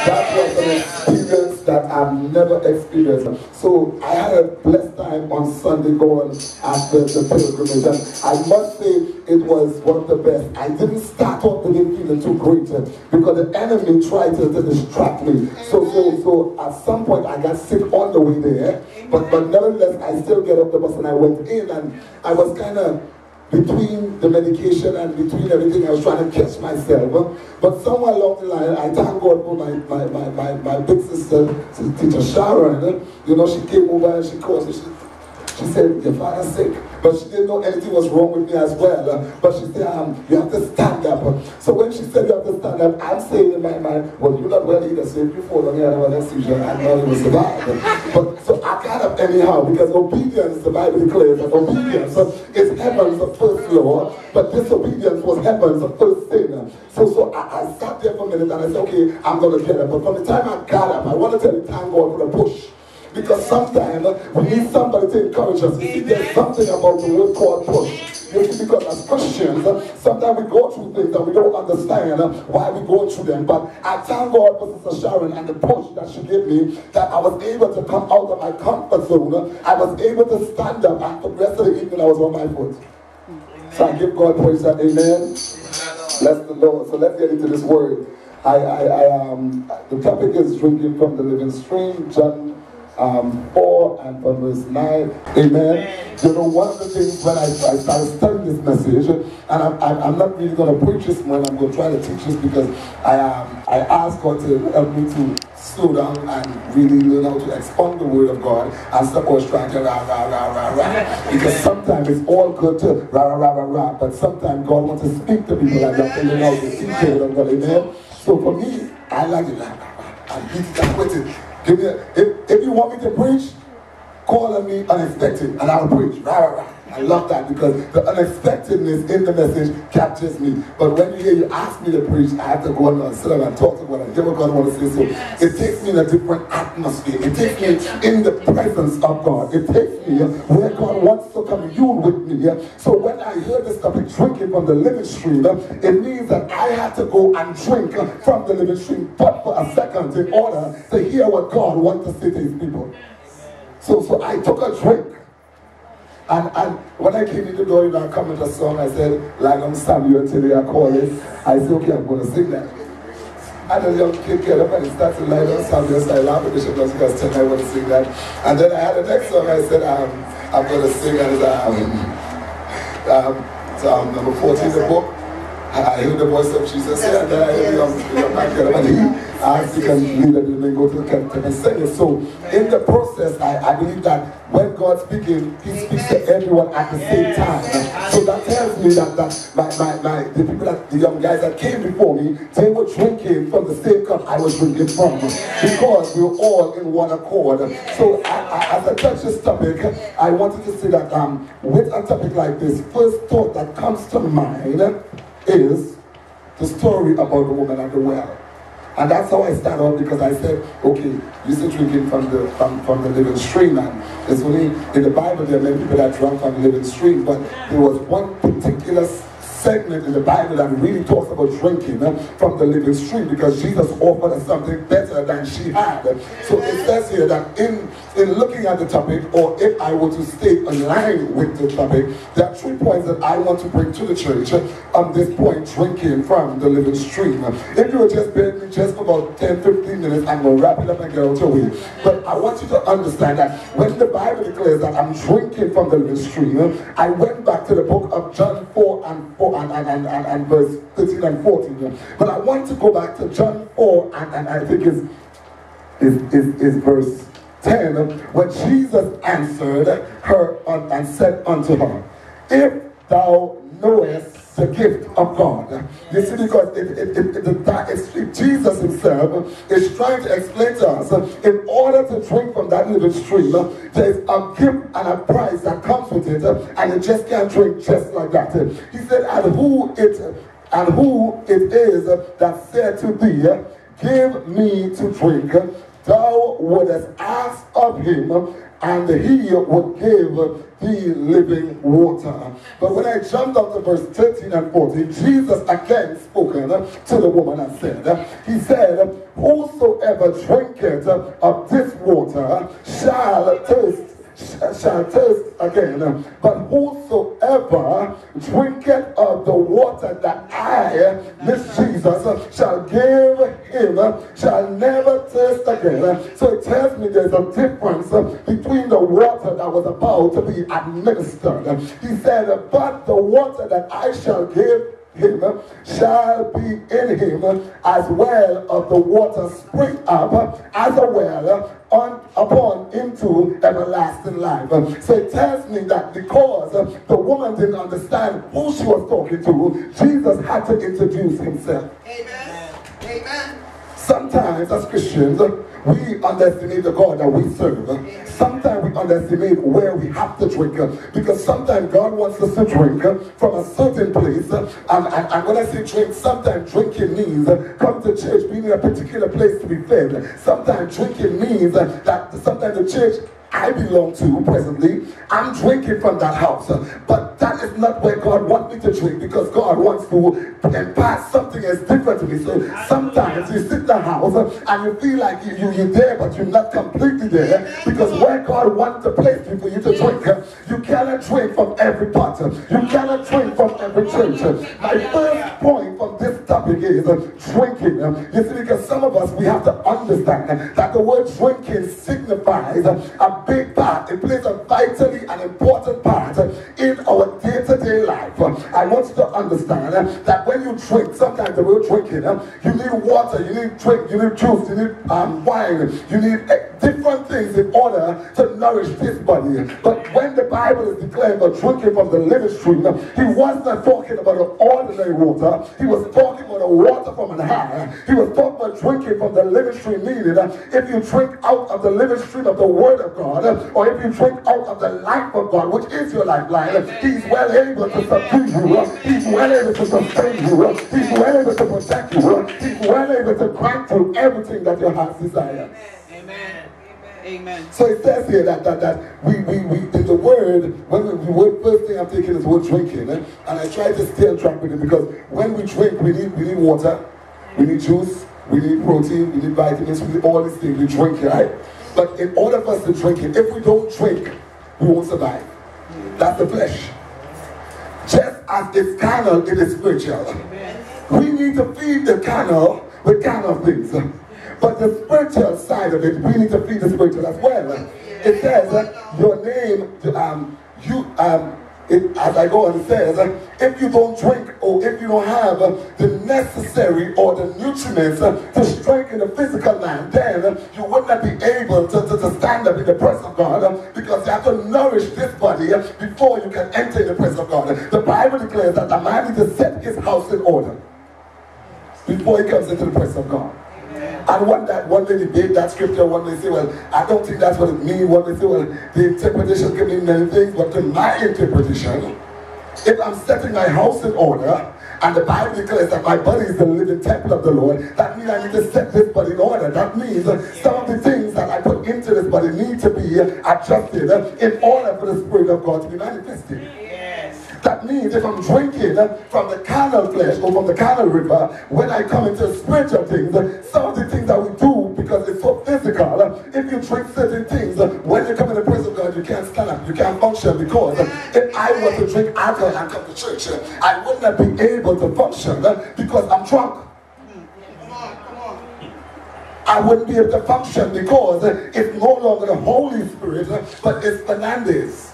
That was an experience that I've never experienced. So I had a blessed time on Sunday going at the, the pilgrimage. And I must say it was one of the best. I didn't start off with it feeling too great because the enemy tried to, to distract me. So, so, so at some point I got sick on the way there. But, but nevertheless, I still get off the bus and I went in and I was kind of between the medication and between everything, I was trying to catch myself. But somewhere along the line, I thank God for my, my, my, my, my big sister, Teacher Sharon. You know, she came over and she called me. She, she said, your father's sick. But she didn't know anything was wrong with me as well. But she said, um, you have to stand up. So when she said you have to stand up, I'm saying in my mind, well, you're not well either. So if you fall on your anesthesia, I know you will survive. But so I got up anyhow because obedience, the Bible declares that obedience is heaven's first law, but disobedience was heaven's first sin. So, so I, I sat there for a minute and I said, okay, I'm going to get up. But from the time I got up, I want to tell you, thank God for the push. Because sometimes we need somebody to encourage us. You see, there's something about the word called push. You see, because as Christians, sometimes we go through things and we don't understand why we go through them. But I thank God for Sister Sharon and the push that she gave me, that I was able to come out of my comfort zone. I was able to stand up, and for the rest of the evening I was on my foot. So I give God praise that, amen. Bless the Lord. So let's get into this word. I, I, I um, the topic is drinking from the living stream, John Um, four and from verse nine, amen. You know, one of the things when I, I started studying this message, and I'm, I'm, I'm not really going to preach this morning, I'm going to try to teach this because I um, I asked God to help me to slow down and really learn how to expound the word of God and stop always trying to rah, rah, rah, rah, rah. Because sometimes it's all good to rah, rah, rah, rah, rah, but sometimes God wants to speak to people and not to learn how to teach the word of God, amen. So for me, I like it, rah, rah, rah, and beat it and quit it. Give me a, if, if you want me to preach, call on me unexpected and I'll preach. Rah, rah, rah. I love that because the unexpectedness in the message captures me. But when you hear you ask me to preach, I have to go and sit down and talk to God and hear what God wants to say. So it takes me in a different atmosphere. It takes me in the presence of God. It takes me where God wants to commune with me. So when I hear this topic, drinking from the living stream, it means that I have to go and drink from the living stream, but for a second, in order to hear what God wants to say to his people. So, so I took a drink. And, and when I came in the door, you know, I come with a song, I said, like I'm Samuel today, I call it. I said, okay, I'm going to sing that. And the young kid get up and he started to lie down Samuel, so I laughed at the ship because tell me I want to sing that. And then I had the next song, I said, um, I'm going to sing, and it's um, um, it's, um, number fourteen in the book. I heard the voice of Jesus, yeah, and then I heard the young, young man get up and he asked, you can lead it and then go to the captain and sing it. So in the process, I, I believe that when God's speaking, he speaks to everyone at the same time. So that tells me that, that my, my, my, the people that, the young guys that came before me, they were drinking from the same cup I was drinking from. Because we were all in one accord. So I, I, as I touch this topic, I wanted to say that um, with a topic like this, first thought that comes to mind is the story about the woman at the well. And that's how I started off, because I said, okay, you still drinking from the from, from the living stream, and it's only in the Bible there are many people that drank from the living stream, but there was one particular segment in the Bible that really talks about drinking uh, from the living stream, because Jesus offered us something better than she had. So it says here that in, in looking at the topic, or if I were to stay in line with the topic, there are three points that I want to bring to the church on this point, drinking from the living stream. If you were just bearing me just for about ten to fifteen minutes, I'm going to wrap it up and get out your way. But I want you to understand that when the Bible declares that I'm drinking from the living stream, I went back to the book of John four and four and, and, and, and, and verse thirteen and fourteen. But I want to go back to John four and, and I think is is, is, is verse ten, when Jesus answered her and said unto her, if thou knowest the gift of God. You see, because it, it, it, it, it, it, Jesus himself is trying to explain to us, in order to drink from that living stream, there's a gift and a price that comes with it, and you just can't drink just like that. He said, and who it, and who it is that said to thee, give me to drink, thou wouldest ask of him, and he would give the living water. But when I jumped up to verse thirteen and fourteen, Jesus again spoken to the woman and said, he said, whosoever drinketh of this water shall thirst shall thirst again, but whosoever drinketh of the water that I, this Jesus, shall give him, shall never thirst again. So it tells me there's a difference between the water that was about to be administered. He said, but the water that I shall give him shall be in him as well of the water spring up as a well on upon into everlasting life. So it tells me that because the woman didn't understand who she was talking to, Jesus had to introduce himself. Amen. Amen. Sometimes as Christians, we underestimate the God that we serve. Sometimes we underestimate where we have to drink. Because sometimes God wants us to drink from a certain place. And, and, and when I say drink, sometimes drinking means come to church, being in a particular place to be fed. Sometimes drinking means that sometimes the church I belong to presently, I'm drinking from that house. But that is not where God wants me to drink, because God wants to impart something as different to me. So sometimes you sit in the house and you feel like you, you, you're there, but you're not completely there, because where God wants to place you for you to drink, you cannot drink from every pot. You cannot drink from every church. My first point from this topic is drinking. You see, because some of us, we have to understand that the word drinking signifies a big part. It plays a vitally and important part in our day-to-day life. I want you to understand that when you drink, sometimes the word drinking, you need water, you need drink, you need juice, you need um, wine, you need different things in order to nourish this body. But when the Bible is declaring about drinking from the living stream, he was not talking about an ordinary water. He was talking about a water from an high. He was talking about drinking from the living stream, meaning if you drink out of the living stream of the Word of God, or if you drink out of the life of God, which is your lifeline, he's well able to subdue you. He's well able to sustain you. He's well able to protect you. He's well able to grant you everything that your heart desires. Amen. Amen. So it says here that that, that we, we, we in the word, when we, the word first thing I'm taking is word drinking, eh? And I try to stay on track with it, because when we drink, we need we need water, we need juice, we need protein, we need vitamins, we need all these things. We drink, right? But in order for us to drink it, if we don't drink, we won't survive. That's the flesh. Just as it's carnal, it is spiritual. We need to feed the carnal with carnal things. But the spiritual side of it, we need to feed the spiritual as well. It says, uh, your name, um, you, um, it, as I go on, it says, uh, if you don't drink, or if you don't have uh, the necessary or the nutrients uh, to strengthen the physical man, then uh, you would not be able to, to, to stand up in the presence of God, uh, because you have to nourish this body uh, before you can enter in the presence of God. The Bible declares that a man needs to set his house in order before he comes into the presence of God. And one that one they debate that scripture, one they say, well, I don't think that's what it means. One they say, well, the interpretation can mean many things, but in my interpretation, if I'm setting my house in order, and the Bible declares that my body is the living temple of the Lord, that means I need to set this body in order. That means some of the things that I put into this body need to be adjusted in order for the Spirit of God to be manifested. That means if I'm drinking from the carnal flesh or from the carnal river, when I come into spiritual things, some of the things that we do, because it's so physical, if you drink certain things, when you come in the presence of God, you can't stand up, you can't function, because if I were to drink alcohol and come to church, I would not be able to function because I'm drunk. I wouldn't be able to function because it's no longer the Holy Spirit, but it's Fernandez.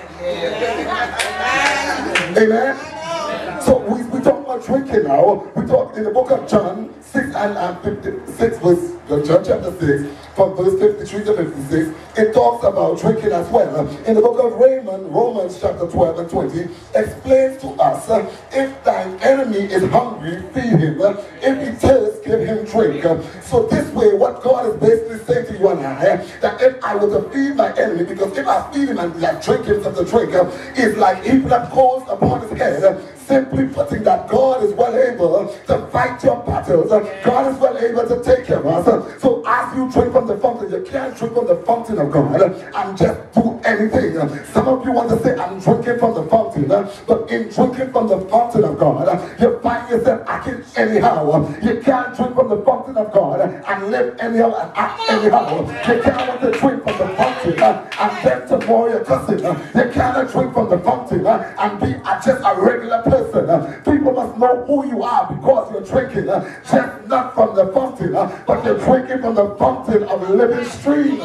Amen. Amen. So we, we talk about drinking now. We talk in the book of John six and, and fifty-six, verse John chapter six, from verse fifty-three to fifty-six. It talks about drinking as well. In the book of Raymond, Romans chapter twelve and twenty, explains to us, if thine enemy is hungry, feed him. If he thirsts, give him drink. So this way, what God is basically saying to you and I, that if I were to feed my enemy, because if I feed him and like drink him something to drink, it's like heaping up coals upon his head, simply putting that God is well able to fight your battles. God is well able to take care of us. So as you drink from the fountain, you can't drink from the fountain of God and just do anything. Some of you want to say, I'm drinking from the fountain, but in drinking from the fountain of God, you find yourself acting anyhow. You can't drink from the fountain of God and live anyhow and act anyhow. You can't want to drink from the fountain and then tomorrow you're cussing. You cannot drink from the fountain and be just a regular person. People must know who you are because you're drinking just not from the fountain, but you're drinking from the fountain of living stream.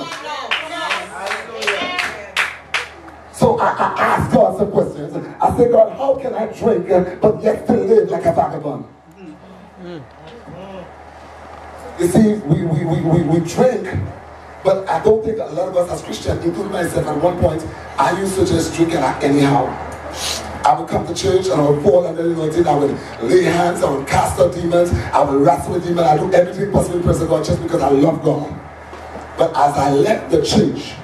So I, I asked God some questions. I said, God, how can I drink but yet still live like a vagabond? You see, we, we, we, we, we drink, but I don't think a lot of us as Christians, including myself at one point, I used to just drink and act anyhow. I would come to church and I would fall under the anointing. I would lay hands, I would cast out demons, I would wrestle with demons, I do everything possible to present God just because I love God. But as I left the church,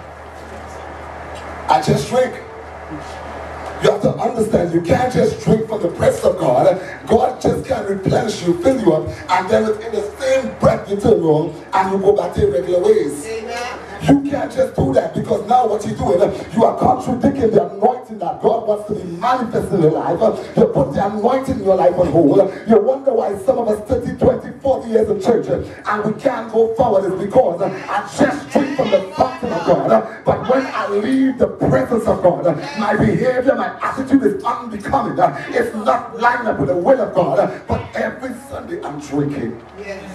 I just drink. You have to understand, you can't just drink from the presence of God. God just can't replenish you, fill you up, and then within the same breath you turn around and you go back to your regular ways. Amen. You can't just do that, because now what you're doing, you are contradicting the anointing that God wants to be manifested in your life. You put the anointing in your life on hold. You wonder why some of us thirty, twenty, forty years in church and we can't go forward. Is because I just drink from the fountain of God, but when I leave the presence of God, my behavior, my attitude is unbecoming. It's not lined up with the will of God. But every Sunday I'm drinking. Yes.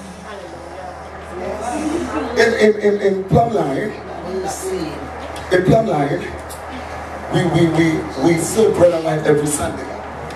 In, in, in, in Plumline, in Plumline, we, we, we, we serve bread and wine every Sunday.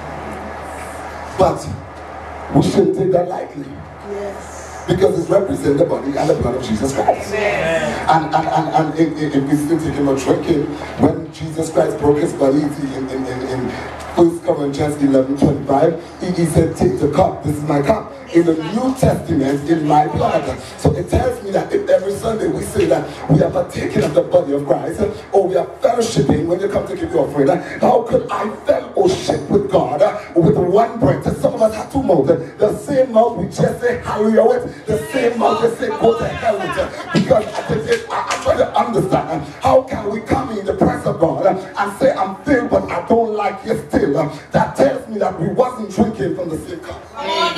But we shouldn't take that lightly. Yes. Because it represents the body and the blood of Jesus Christ. Yes. And, and, and, and if, if we still take about drinking, when Jesus Christ broke his body in, in, in, in First Corinthians eleven twenty-five, he, he said, take the cup, this is my cup. In the New Testament, in my blood. So it tells me that if every Sunday we say that we are partaking of the body of Christ, or we are fellowshipping when you come to give your offering, how could I fellowship with God with one breath? Some of us have two mouths. The same mouth we just say hallelujah with, the same mouth we say go to hell with. Because I, I try to understand, how can we come in the presence of God and say I'm filled but I don't like you still? That tells me that we wasn't drinking from the same cup.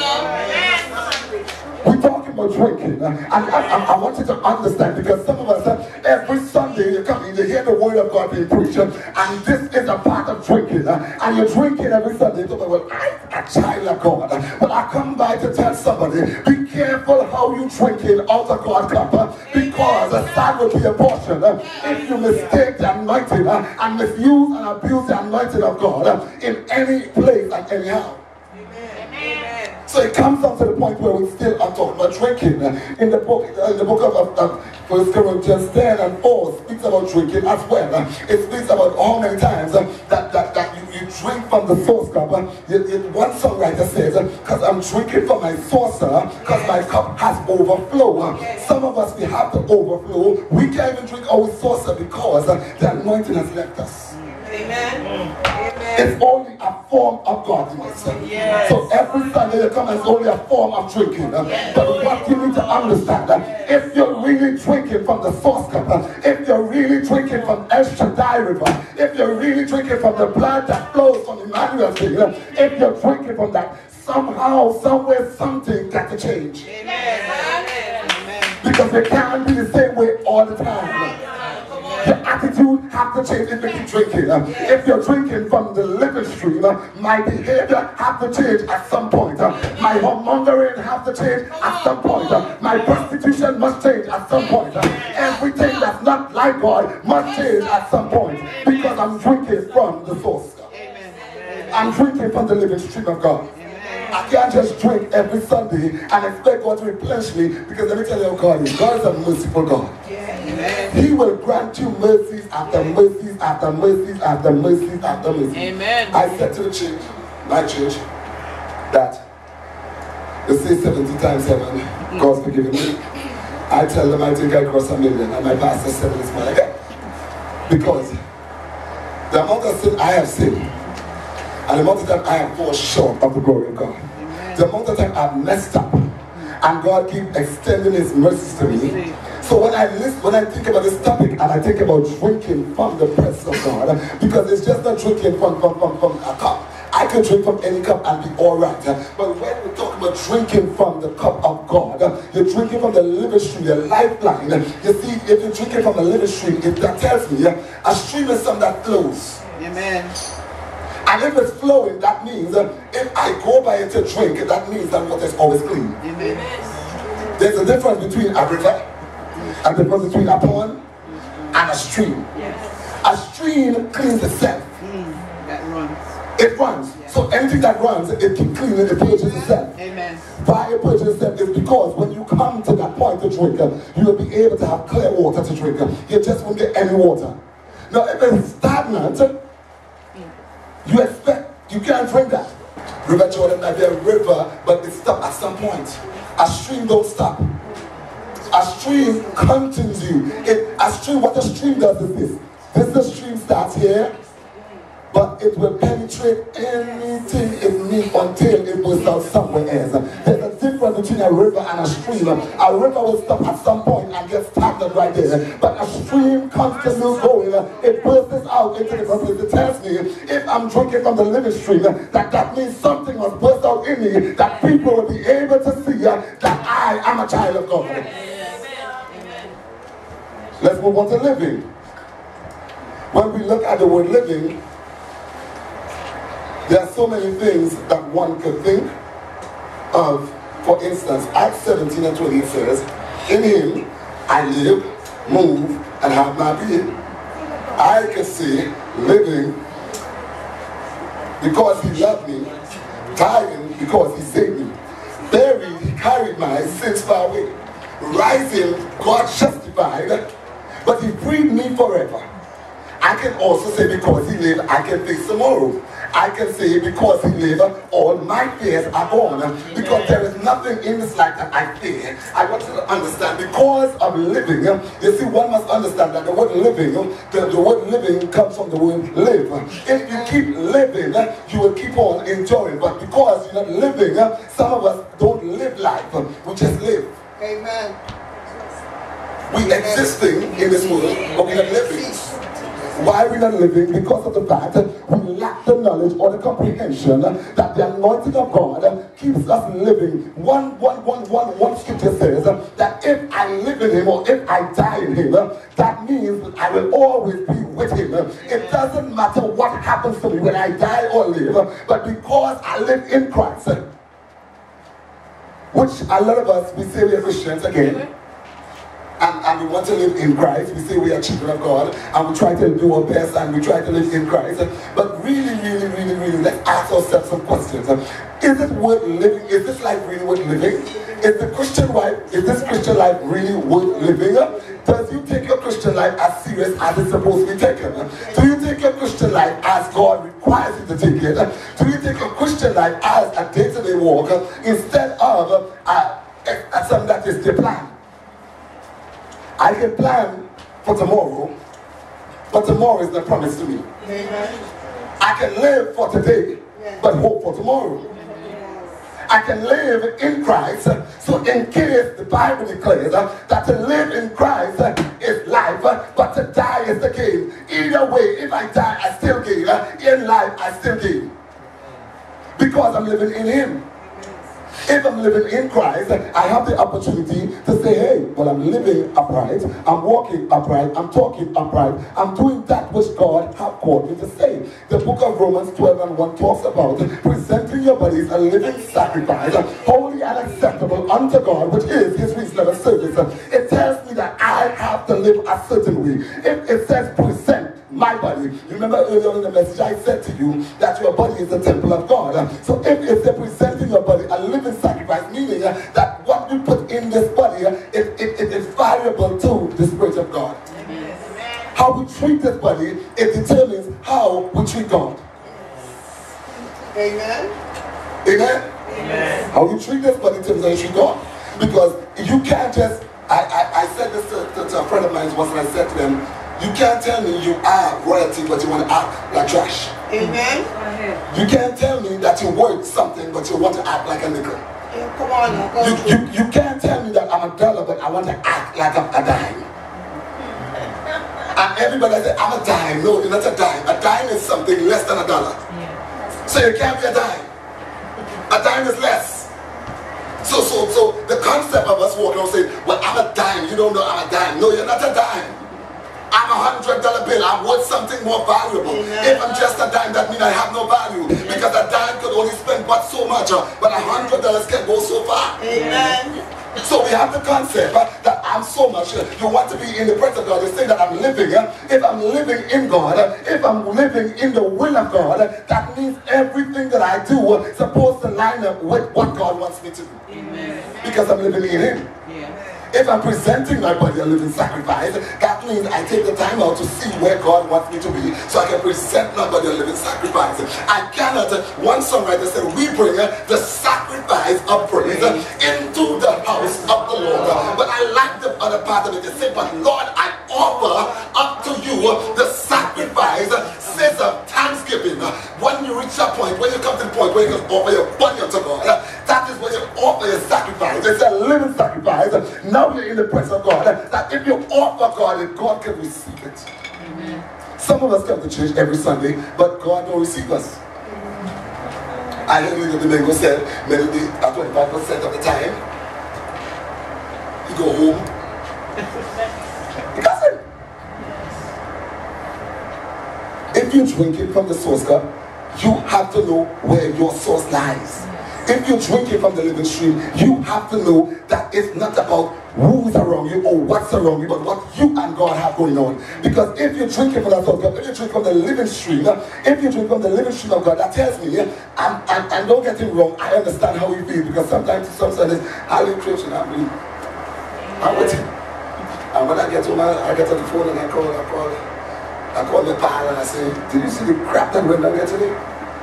We're talking about drinking, and I, I, I want you to understand, because some of us, every Sunday you come in, you hear the word of God being preached, and this is a part of drinking, and you're drinking every Sunday. You're well, I'm a child of God. But I come by to tell somebody, be careful how you drinking out of God's cup, because a sad will be a portion if you mistake the anointing and misuse and abuse the anointing of God in any place and anyhow. So it comes down to the point where we still are talking about drinking. In the book, in the book of, of, of First Corinthians ten and four speaks about drinking as well. It speaks about how many times that, that, that you, you drink from the source cup. One songwriter says, because I'm drinking from my saucer, because my cup has overflow. Some of us, we have to overflow. We can't even drink our saucer because the anointing has left us. Amen. It's only a form of godliness. Yes. So every Sunday you come, it's only a form of drinking. Yes. But what you need to understand, if you're really drinking from the source cup, if you're really drinking from El Shaddai River, if you're really drinking from the blood that flows from Emmanuel's field, if you're drinking from that, somehow, somewhere, something got to change. Amen. Because it can't be the same way all the time. Your attitude has to change if you keep drinking. If you're drinking from the living stream, my behavior has to change at some point. My homongering has to change at some point. My prostitution must change at some point. Everything that's not like God must change at some point, because I'm drinking from the source. I'm drinking from the living stream of God. I can't just drink every Sunday and expect God to replenish me, because let me tell you how God is. God is a merciful God. Amen. He will grant you mercies after mercies after mercies after mercies after mercies. Amen. I said to the church, my church, that they say seventy times seven, God's forgiven me. I tell them I think I cross a million, and my pastor said this morning, because the amount of sin I have sinned, And the amount of time I have fallen short of the glory of God. Amen. The amount of time I've messed up. And God keeps extending his mercies to me. So when I listen, when I think about this topic and I think about drinking from the presence of God, because it's just not drinking from, from, from, from a cup. I can drink from any cup and be all right. But when we talk about drinking from the cup of God, you're drinking from the living stream, the lifeline. You see, if you're drinking from the living stream, it, that tells me a stream is something that flows. Amen. And if it's flowing, that means if I go by it to drink, that means that water is always clean. Amen. There's a difference between a river, a difference between a pond and a stream. Yes. A stream cleans itself. Mm, that runs. It runs. Yeah. So anything that runs, it can clean it, it purges itself. Amen. Why it purges itself is because when you come to that point to drink, you will be able to have clear water to drink. You just won't get any water. Now if it's stagnant, you expect, you can't drink that. River Jordan might be a river, but it stops at some point. A stream don't stop. A stream continues you. It, a stream, what a stream does is this. This the stream starts here, but it will penetrate anything it needs until it goes out somewhere else. There's a difference between a river and a stream. A river will stop at some point and get stagnant right there. But a stream constantly going, it bursts out into the purpose. It tells me if I'm drinking from the living stream, that that means something was burst out in me, that people will be able to see that I am a child of God. Let's move on to living. When we look at the word living, there are so many things that one could think of. For instance, Acts seventeen and twenty says, in him I live, move, and have my being. I can say living because he loved me, dying because he saved me, buried, he carried my sins far away, rising, God justified, but he freed me forever. I can also say because he lived, I can face tomorrow. I can say because he lived, all my fears are gone. Because there is nothing in this life that I fear. I want you to understand, because of living, you see, one must understand that the word living, the, the word living comes from the word live. If you keep living, you will keep on enjoying. But because you're not living, some of us don't live life. We just live. Amen. We existing in this world, but we're not living. Why are we not living? Because of the fact that we lack the knowledge or the comprehension that the anointing of God keeps us living. One, one, one, one, one scripture says that if I live in him or if I die in him, that means that I will always be with him. It doesn't matter what happens to me when I die or live, but because I live in Christ, which a lot of us, we say we are Christians again, And, and we want to live in Christ. We say we are children of God, and we try to do our best, and we try to live in Christ. But really, really, really, really, let's ask ourselves some questions. Is it worth living? Is this life really worth living? Is the Christian life, is this Christian life really worth living? Does you take your Christian life as serious as it's supposed to be taken? Do you take your Christian life as God requires you to take it? Do you take your Christian life as a day-to-day walk instead of a, a, something that is the plan? I can plan for tomorrow, but tomorrow is not promised to me. Amen. I can live for today, but hope for tomorrow. I can live in Christ, so in case the Bible declares that to live in Christ is life, but to die is the gain. Either way, if I die, I still gain. In life, I still gain. Because I'm living in him. If I'm living in Christ, I have the opportunity to say, hey, well, I'm living upright, I'm walking upright, I'm talking upright, I'm doing that which God has called me to say. The book of Romans twelve and one talks about presenting your bodies a living sacrifice, holy and acceptable unto God, which is his reasonable service. It tells me that I have to live a certain way. If it says present my body, remember earlier in the message I said to you that your body is the temple of God. So if it's presenting your body a living sacrifice, meaning that what we put in this body, it, it, it is valuable to the Spirit of God. Amen. How we treat this body, it determines how we treat God. Amen. Amen. Amen. How you treat this body determines how you treat God. Because you can't just, I, I, I said this to, to, to a friend of mine once, and I said to them, You can't tell me you are royalty, but you want to act like trash. Amen. You can't tell me that you're worth something, but you want to act like a nickel. Yeah, come on now. Go You, you, you can't tell me that I'm a dollar, but I want to act like I'm a dime. And everybody says, I'm a dime. No, you're not a dime. A dime is something less than a dollar. So you can't be a dime. A dime is less. So, so, so the concept of us walking around saying, well, I'm a dime. You don't know I'm a dime. No, you're not a dime. I'm a hundred dollar bill. I'm worth something more valuable. Amen. If I'm just a dime, that means I have no value. Amen. Because a dime could only spend but so much, uh, but a hundred dollars can go so far. Amen. So we have the concept uh, that I'm so much. Uh, you want to be in the presence of God. You say that I'm living. Uh, if I'm living in God, uh, if I'm living in the will of God, uh, that means everything that I do uh, is supposed to line up with what God wants me to do. Amen. Because I'm living in Him. If I'm presenting my body a living sacrifice, that means I take the time out to see where God wants me to be so I can present my body a living sacrifice. I cannot, one songwriter said, we bring the sacrifice of praise into the house of the Lord. But I like the other part of it. They say, but Lord, I offer up to you the sacrifice, says of thanksgiving. When you reach that point, when you come to the point where you can offer your body unto God, that is when you offer your sacrifice. It's a living sacrifice. Now you're in the presence of God. That if you offer God, if God can receive it. Amen. Some of us come to church every Sunday, but God don't receive us. Amen. I heard Leader Domingo said, maybe at twenty-five percent of the time, you go home. He doesn't. If you're drinking from the source cup, you have to know where your source lies. If you're drinking from the living stream, you have to know that it's not about who's around you or what's around you, but what you and God have going on. Because if you're drinking from that source, if you drink from the living stream, if you drink from the living stream of God, that tells me, and, and, and don't get it wrong, I understand how you feel, because sometimes some Sundays, I live Christian, I'm really, I'm with him. And when I get home, I, I get on the phone and I call, I call, I call my pal and I say, did you see the crap that went down here today?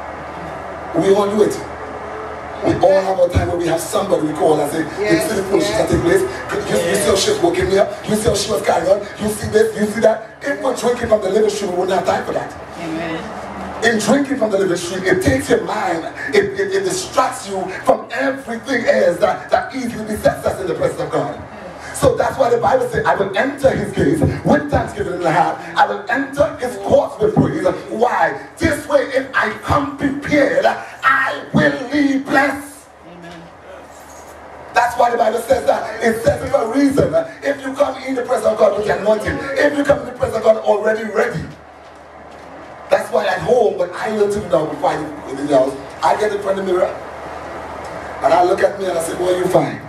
We all do it. We all have a time when we have somebody we call and say, yes, you see the foolishness that take place? You, you see how she's walking here? You see how she was carrying on? You see this? You see that? If we're drinking from the living stream, we wouldn't have time for that. Amen. In drinking from the living stream, it takes your mind, it, it, it distracts you from everything else that, that easily besets us in the presence of God. So that's why the Bible says, I will enter his gates with thanksgiving in the heart. I will enter his courts with praise. Why? This way, if I come prepared, I will leave blessed. Amen. That's why the Bible says that. It says it for a reason. If you come in the presence of God with the anointing, if you come in the presence of God already ready. That's why at home, when I learn to do now before I go in the house, I get in front of the mirror and I look at me and I say, boy, you fine.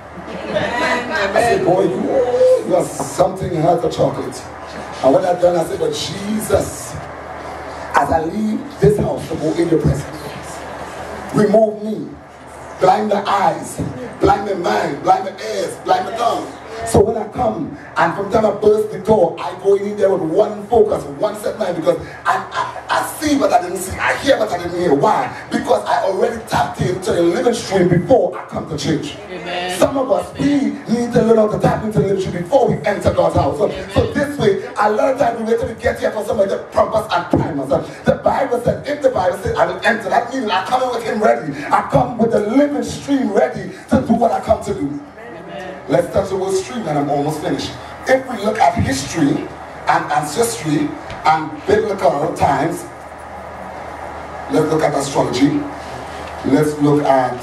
I said, boy, you, you are something hard for chocolate. And when I done, I said, but Jesus, as I leave this house to go in your presence, remove me, blind my eyes, blind my mind, blind my ears, blind my tongue. So when I come, and from the time I burst the door, I go in there with one focus, one set mind, because I, I, I see what I didn't see, I hear what I didn't hear. Why? Because I already tapped into the living stream before I come to church. Amen. Some of us, we need to learn how to tap into the living stream before we enter God's house. So, so this way, a lot of times we wait till we get here for somebody to prompt us and prime us. The Bible said, if the Bible said I will enter, that means I come in with him ready. I come with the living stream ready to do what I come to do. Let's touch the word stream and I'm almost finished. If we look at history and ancestry and biblical times, let's look at astrology, let's look at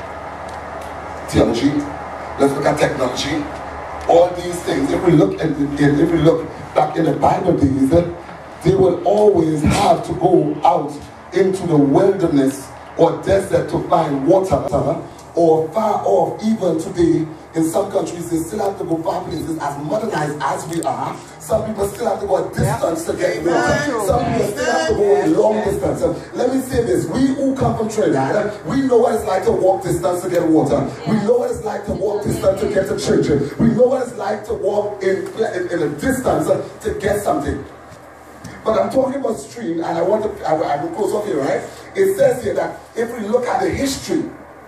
theology, let's look at technology, all these things. If we look at the, if we look back in the Bible days, they will always have to go out into the wilderness or desert to find water, or far off. Even today in some countries they still have to go far places. As modernized as we are, some people still have to go a distance to get water. Some people still have to go a long distance. Let me say this, we who come from Trinidad, we know what it's like to walk distance to get water. We know what it's like to walk distance to get to church. We know what it's like to walk in, in, in a distance to get something. But I'm talking about stream, and I want to, I, I will close off here, right? It says here that if we look at the history,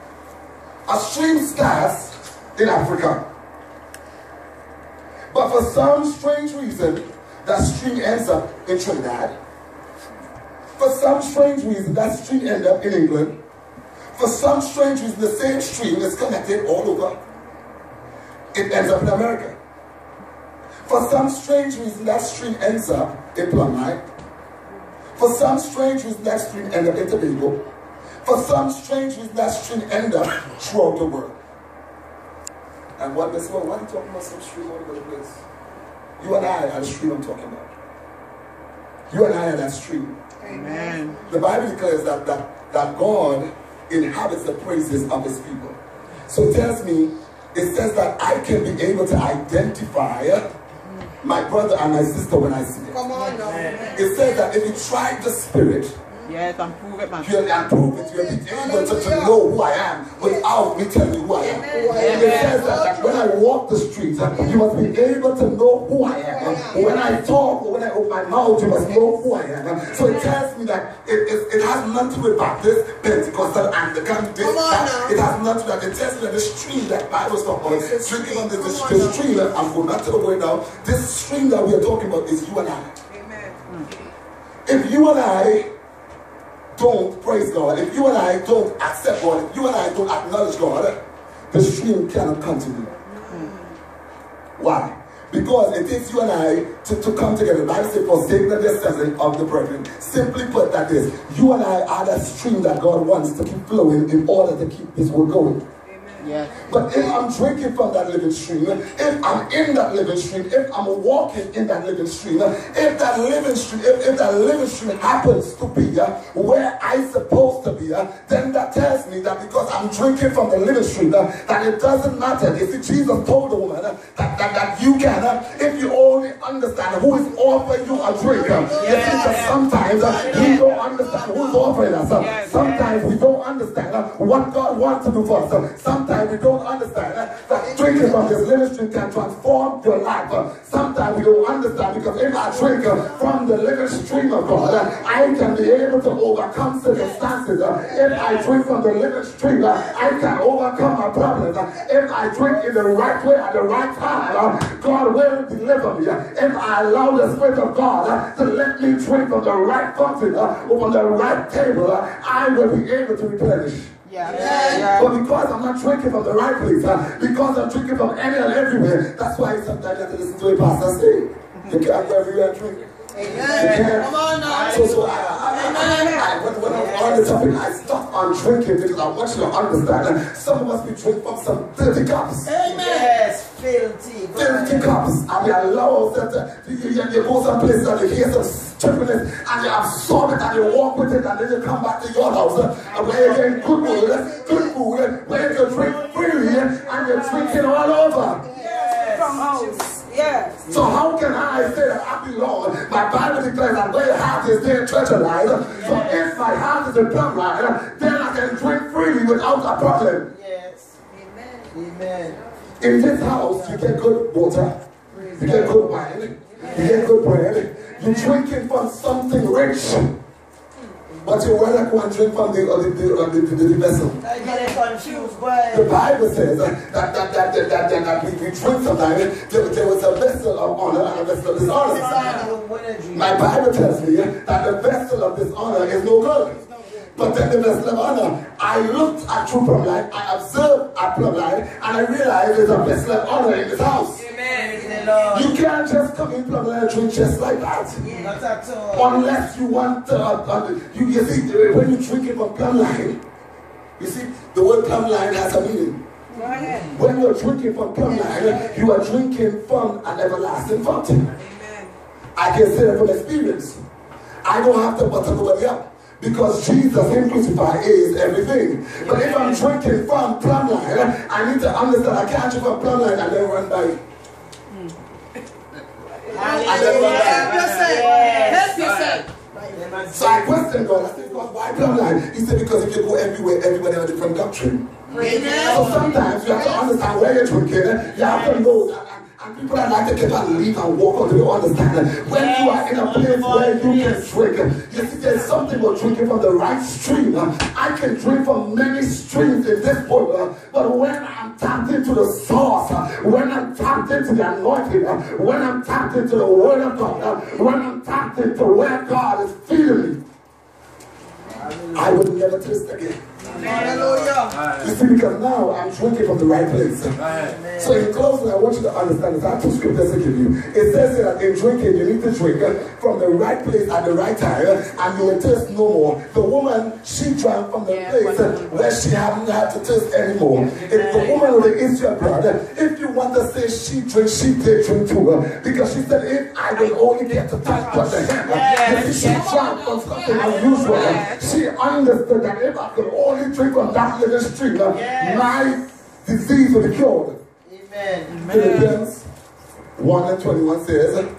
a stream starts in Africa. But for some strange reason, that stream ends up in Trinidad. For some strange reason, that stream ends up in England. For some strange reason, the same stream is connected all over. It ends up in America. For some strange reason, that stream ends up in Plumline. For some strange reason, that stream ends up in Tobago. For some strange reason, that stream ends up throughout the world. And what they say, well, why are you talking about some stream all over the place? You and I are the stream I'm talking about. You and I are that stream. Amen. The Bible declares that, that, that God inhabits the praises of his people. So it tells me, it says that I can be able to identify my brother and my sister when I see them. Come on now. It says that if you try the spirit, yes, and prove it, man. You'll improve it. You'll be able to, to know who I am without me telling you who I am. Amen. It says that, that when I walk the streets, you must be able to know who I am. When I talk or when I open my mouth, you must know who I am. So it tells me that it, it, it has nothing to do with Baptist, Pentecostal, Anglican, this, that. It has nothing to do with that. It tells me that the stream that Bible talking about, drinking on the, the, the stream, I'm going not to the word now, this stream that we are talking about is you and I. Amen. If you and I don't praise God, if you and I don't accept God, if you and I don't acknowledge God, the stream cannot continue. Why? Because it takes you and I to, to come together. The Bible says, forsake the assembly of the brethren. Simply put, that is, you and I are that stream that God wants to keep flowing in order to keep this world going. Yes. But if I'm drinking from that living stream, if I'm in that living stream, if I'm walking in that living stream, if that living stream, if, if that living stream happens to be uh, where I'm supposed to be, uh, then that tells me that because I'm drinking from the living stream, uh, that it doesn't matter. You see, Jesus told the woman uh, that, that, that you can, uh, if you only understand who is offering you a drink. Uh, yes. You see, that sometimes uh, we don't understand who's offering us. Uh, yes. Sometimes we don't understand uh, what God wants to do for us. Uh, sometimes we don't understand uh, that drinking from this living stream can transform your life. Uh, sometimes we don't understand because if I drink uh, from the living stream of God, uh, I can be able to overcome circumstances. Uh, if I drink from the living stream, uh, I can overcome my problems. Uh, if I drink in the right way at the right time, uh, God will deliver me. Uh, if I allow the Spirit of God uh, to let me drink from the right fountain uh, or from the right table, uh, I will be able to replenish. Yeah. Yeah. Yeah. But because I'm not drinking from the right place, uh, because I'm drinking from any and everywhere, that's why sometimes you have to listen to a pastor say, you can't go everywhere and drink. Amen. Come on now. So, so I, I, I, I, when, when I'm on the topic, I stop on drinking because I want you to understand that some of us we drink from some dirty cups. Amen. Yes, filthy. Filthy cups. And we allow that uh, you, you, you go some places and you hear some stupidness and you absorb it and you walk with it and then you come back to your house uh, where you're getting good food, good food, where you drink freely and you're drinking all over. Yes. From house. Yes. So how can I say that I belong? My Bible declares that where your heart is, there treasure lies. So if my heart is in Plumline, then I can drink freely without a problem. Yes. Amen. Amen. In this house, you get good water, you get good wine, you get good bread. You're drinking from something rich. But you rather go and drink from the, uh, the, the, uh, the, the, the vessel. I get it confused, boy. The Bible says uh, that, that, that, that, that, that, that we, we drink sometimes. There, there was a vessel of honor and a vessel of dishonor. My Bible tells me uh, that the vessel of dishonor is no good. But then the vessel of honor, I looked at true Plumline, I observed at Plumline, and I realized there's a vessel of honor in this house. You can't just come in Plumline and drink just like that. Not at all. Unless you want, uh, uh, you, you see, when you drink it from Plumline, you see, the word Plumline has a meaning. When you're drinking from Plumline, you are drinking from an everlasting fountain. Amen. I can say that from experience. I don't have to butter nobody up. Because Jesus, Him crucified, is everything. But if I'm drinking from Plumline, I need to understand I can't drink from Plumline and then run by it. And then run by it. Help yourself. So I questioned God. I said, God, why Plumline? He said, because if you go everywhere, everybody has a different doctrine. So sometimes you have to understand where you're drinking. You have to know that. And people that like to get and leave and walk out, they don't understand. When you are in a place where you can drink, you see there's something about drinking from the right stream. I can drink from many streams in this world, but when I'm tapped into the source, when I'm tapped into into the anointing, uh, when I'm tapped into the word of God, uh, when I'm tapped into where God is feeding me, I will never taste again. Hallelujah. You see, because now I'm drinking from the right place. Amen. So in closing, I want you to understand this. I have two scriptures to give you. It says that in drinking, you need to drink from the right place at the right time, and you will taste no more. The woman, she drank from the yeah, place where she hadn't had to taste anymore. If the woman with the issue of blood, if you want to say she drinks, she did drink too. Because she said, if I will only get to touch but the hem. Yes, she yes. drank from something unusual. Yes. She understood that if I could only drink from that living stream, yes. my disease will be cured. Amen. Philippians one and twenty-one says,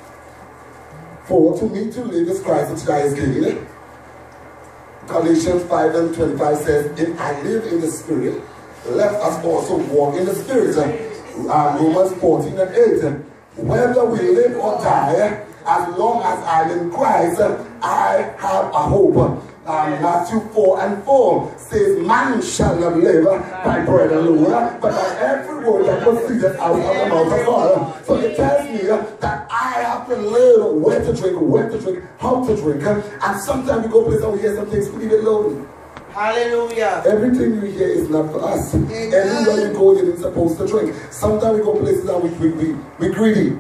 for to me to live is Christ, and to die is gain. Galatians five and twenty-five says, if I live in the Spirit, let us also walk in the Spirit. Uh, Romans fourteen and eight, whether we live or die, as long as I'm in Christ, I have a hope. Um, Matthew four and four says, man shall not live by bread alone, but by every word that proceedeth out of the mouth of God. So it tells me that I have to learn where to drink, where to drink, how to drink. And sometimes we go places and we hear some things, we leave it alone. Hallelujah. Everything you hear is not for us. Amen. Everywhere you go, you're not supposed to drink. Sometimes we go places and we, we, we, we greedy.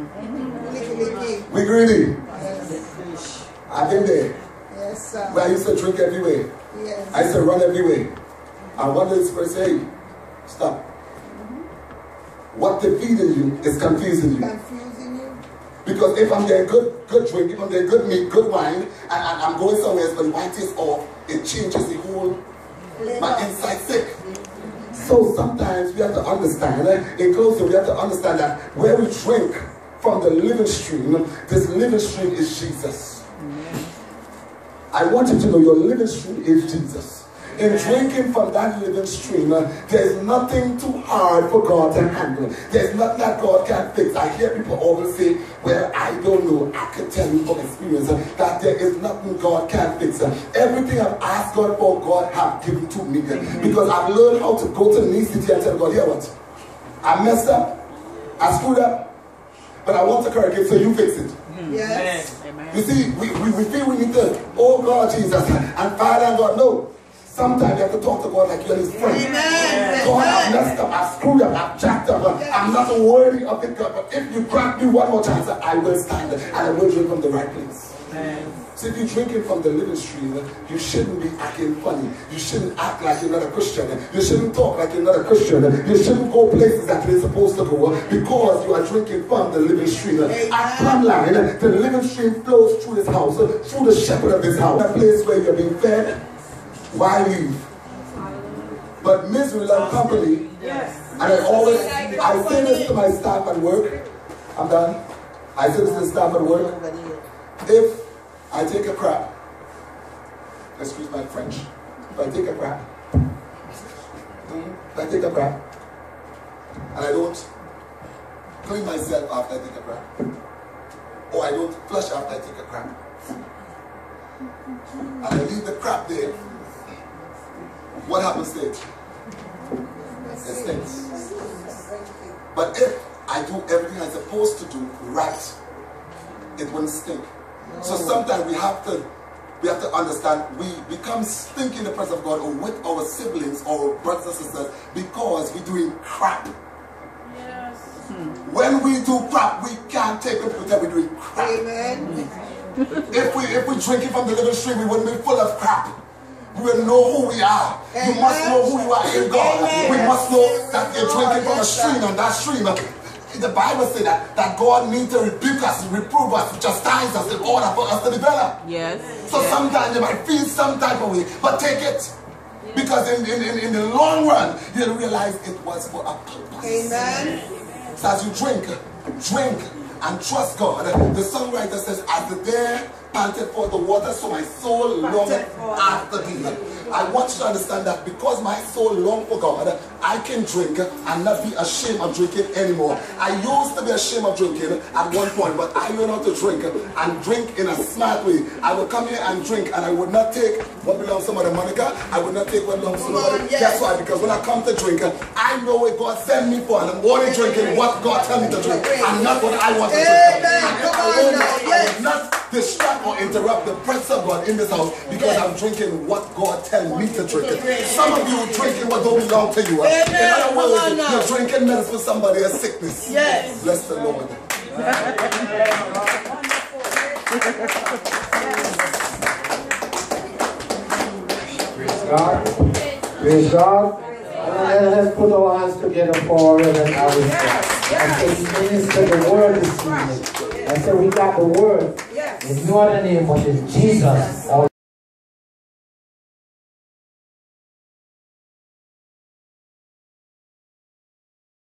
Mm. We greedy. Yes. I've been there. Yes, sir. Where I used to drink everywhere. Yes. I used to run everywhere. And one day the Spirit said, hey, stop. Mm-hmm. What they're feeding you is confusing you. Confusing you. Because if I'm getting good, good drink, if I'm getting good meat, good wine, and, and I'm going somewhere else, but the wine tastes off, it changes the whole, my inside sick. So sometimes we have to understand, in closing, we have to understand that where we drink from the living stream, this living stream is Jesus. Amen. I want you to know your living stream is Jesus. In drinking from that living stream, there's nothing too hard for God to handle. There's nothing that God can't fix. I hear people always say, well, I don't know. I can tell you from experience that there is nothing God can't fix. Everything I've asked God for, God has given to me. Because I've learned how to go to the next city and tell God, here what? I messed up. I screwed up. But I want to correct it, so you fix it. Yes. Amen. You see, we, we, we feel we need to, oh God, Jesus, and Father and God, no. Sometimes you have to talk to God like you're his friend. Amen. God, I've messed up, I've screwed up, I've jacked up, yes. I'm not worthy of it, God, but if you grant me one more chance, I will stand and I will drink from the right place. Amen. So if you're drinking from the living stream, you shouldn't be acting funny. You shouldn't act like you're not a Christian. You shouldn't talk like you're not a Christian. You shouldn't go places that you're supposed to go because you are drinking from the living stream. At Plumline, the living stream flows through this house, through the shepherd of this house. A place where you're being fed. Why leave? But misery loves company. Yes. And I always, I say this to my staff at work. I'm done. I say this to the staff at work. If I take a crap, excuse my French, if I take a crap, if I take a crap, and I don't clean myself after I take a crap, or I don't flush after I take a crap, and I leave the crap there, what happens to it? It stinks. But if I do everything I'm supposed to do right, it won't stink. So sometimes we have to we have to understand we become stink in the presence of God or with our siblings or brothers and sisters because we're doing crap. Yes. Hmm. When we do crap, we can't take the fruit that we're doing crap. Amen. if we if we drink it from the living stream, we wouldn't be full of crap. We will know who we are. Amen. You must know who you are in God. Amen. We must know that you're drinking from a stream, and that stream, the Bible says that, that God needs to rebuke us, reprove us, chastise us in order for us to develop. Yes. So yes. Sometimes you might feel some type of way, but take it. Yes. Because in, in, in the long run, you'll realize it was for a purpose. Amen. So as you drink, drink and trust God. The songwriter says, as the day panted for the water, so my soul longed after thee. I want you to understand that because my soul longed for God, I can drink and not be ashamed of drinking anymore. I used to be ashamed of drinking at one point, but I learned how to drink and drink in a smart way. I would come here and drink, and I would not take what belongs to Mother Monica. I would not take what belongs to somebody. Guess why? Because when I come to drink, I know what God sent me for, and I'm only drinking what God tells me to drink, and not what I want to drink. And I will not, I will not distract or interrupt the presence of God in this house because I'm drinking what God tells me to drink. Some of you are drinking what don't belong to you. In other words, you're drinking medicine for somebody else's sickness. Yes. Bless the Lord. Praise God. Praise God. And let's put our hands together for Reverend Alistair. And say, minister the word this evening. And so we got the word. In no other name but in Jesus.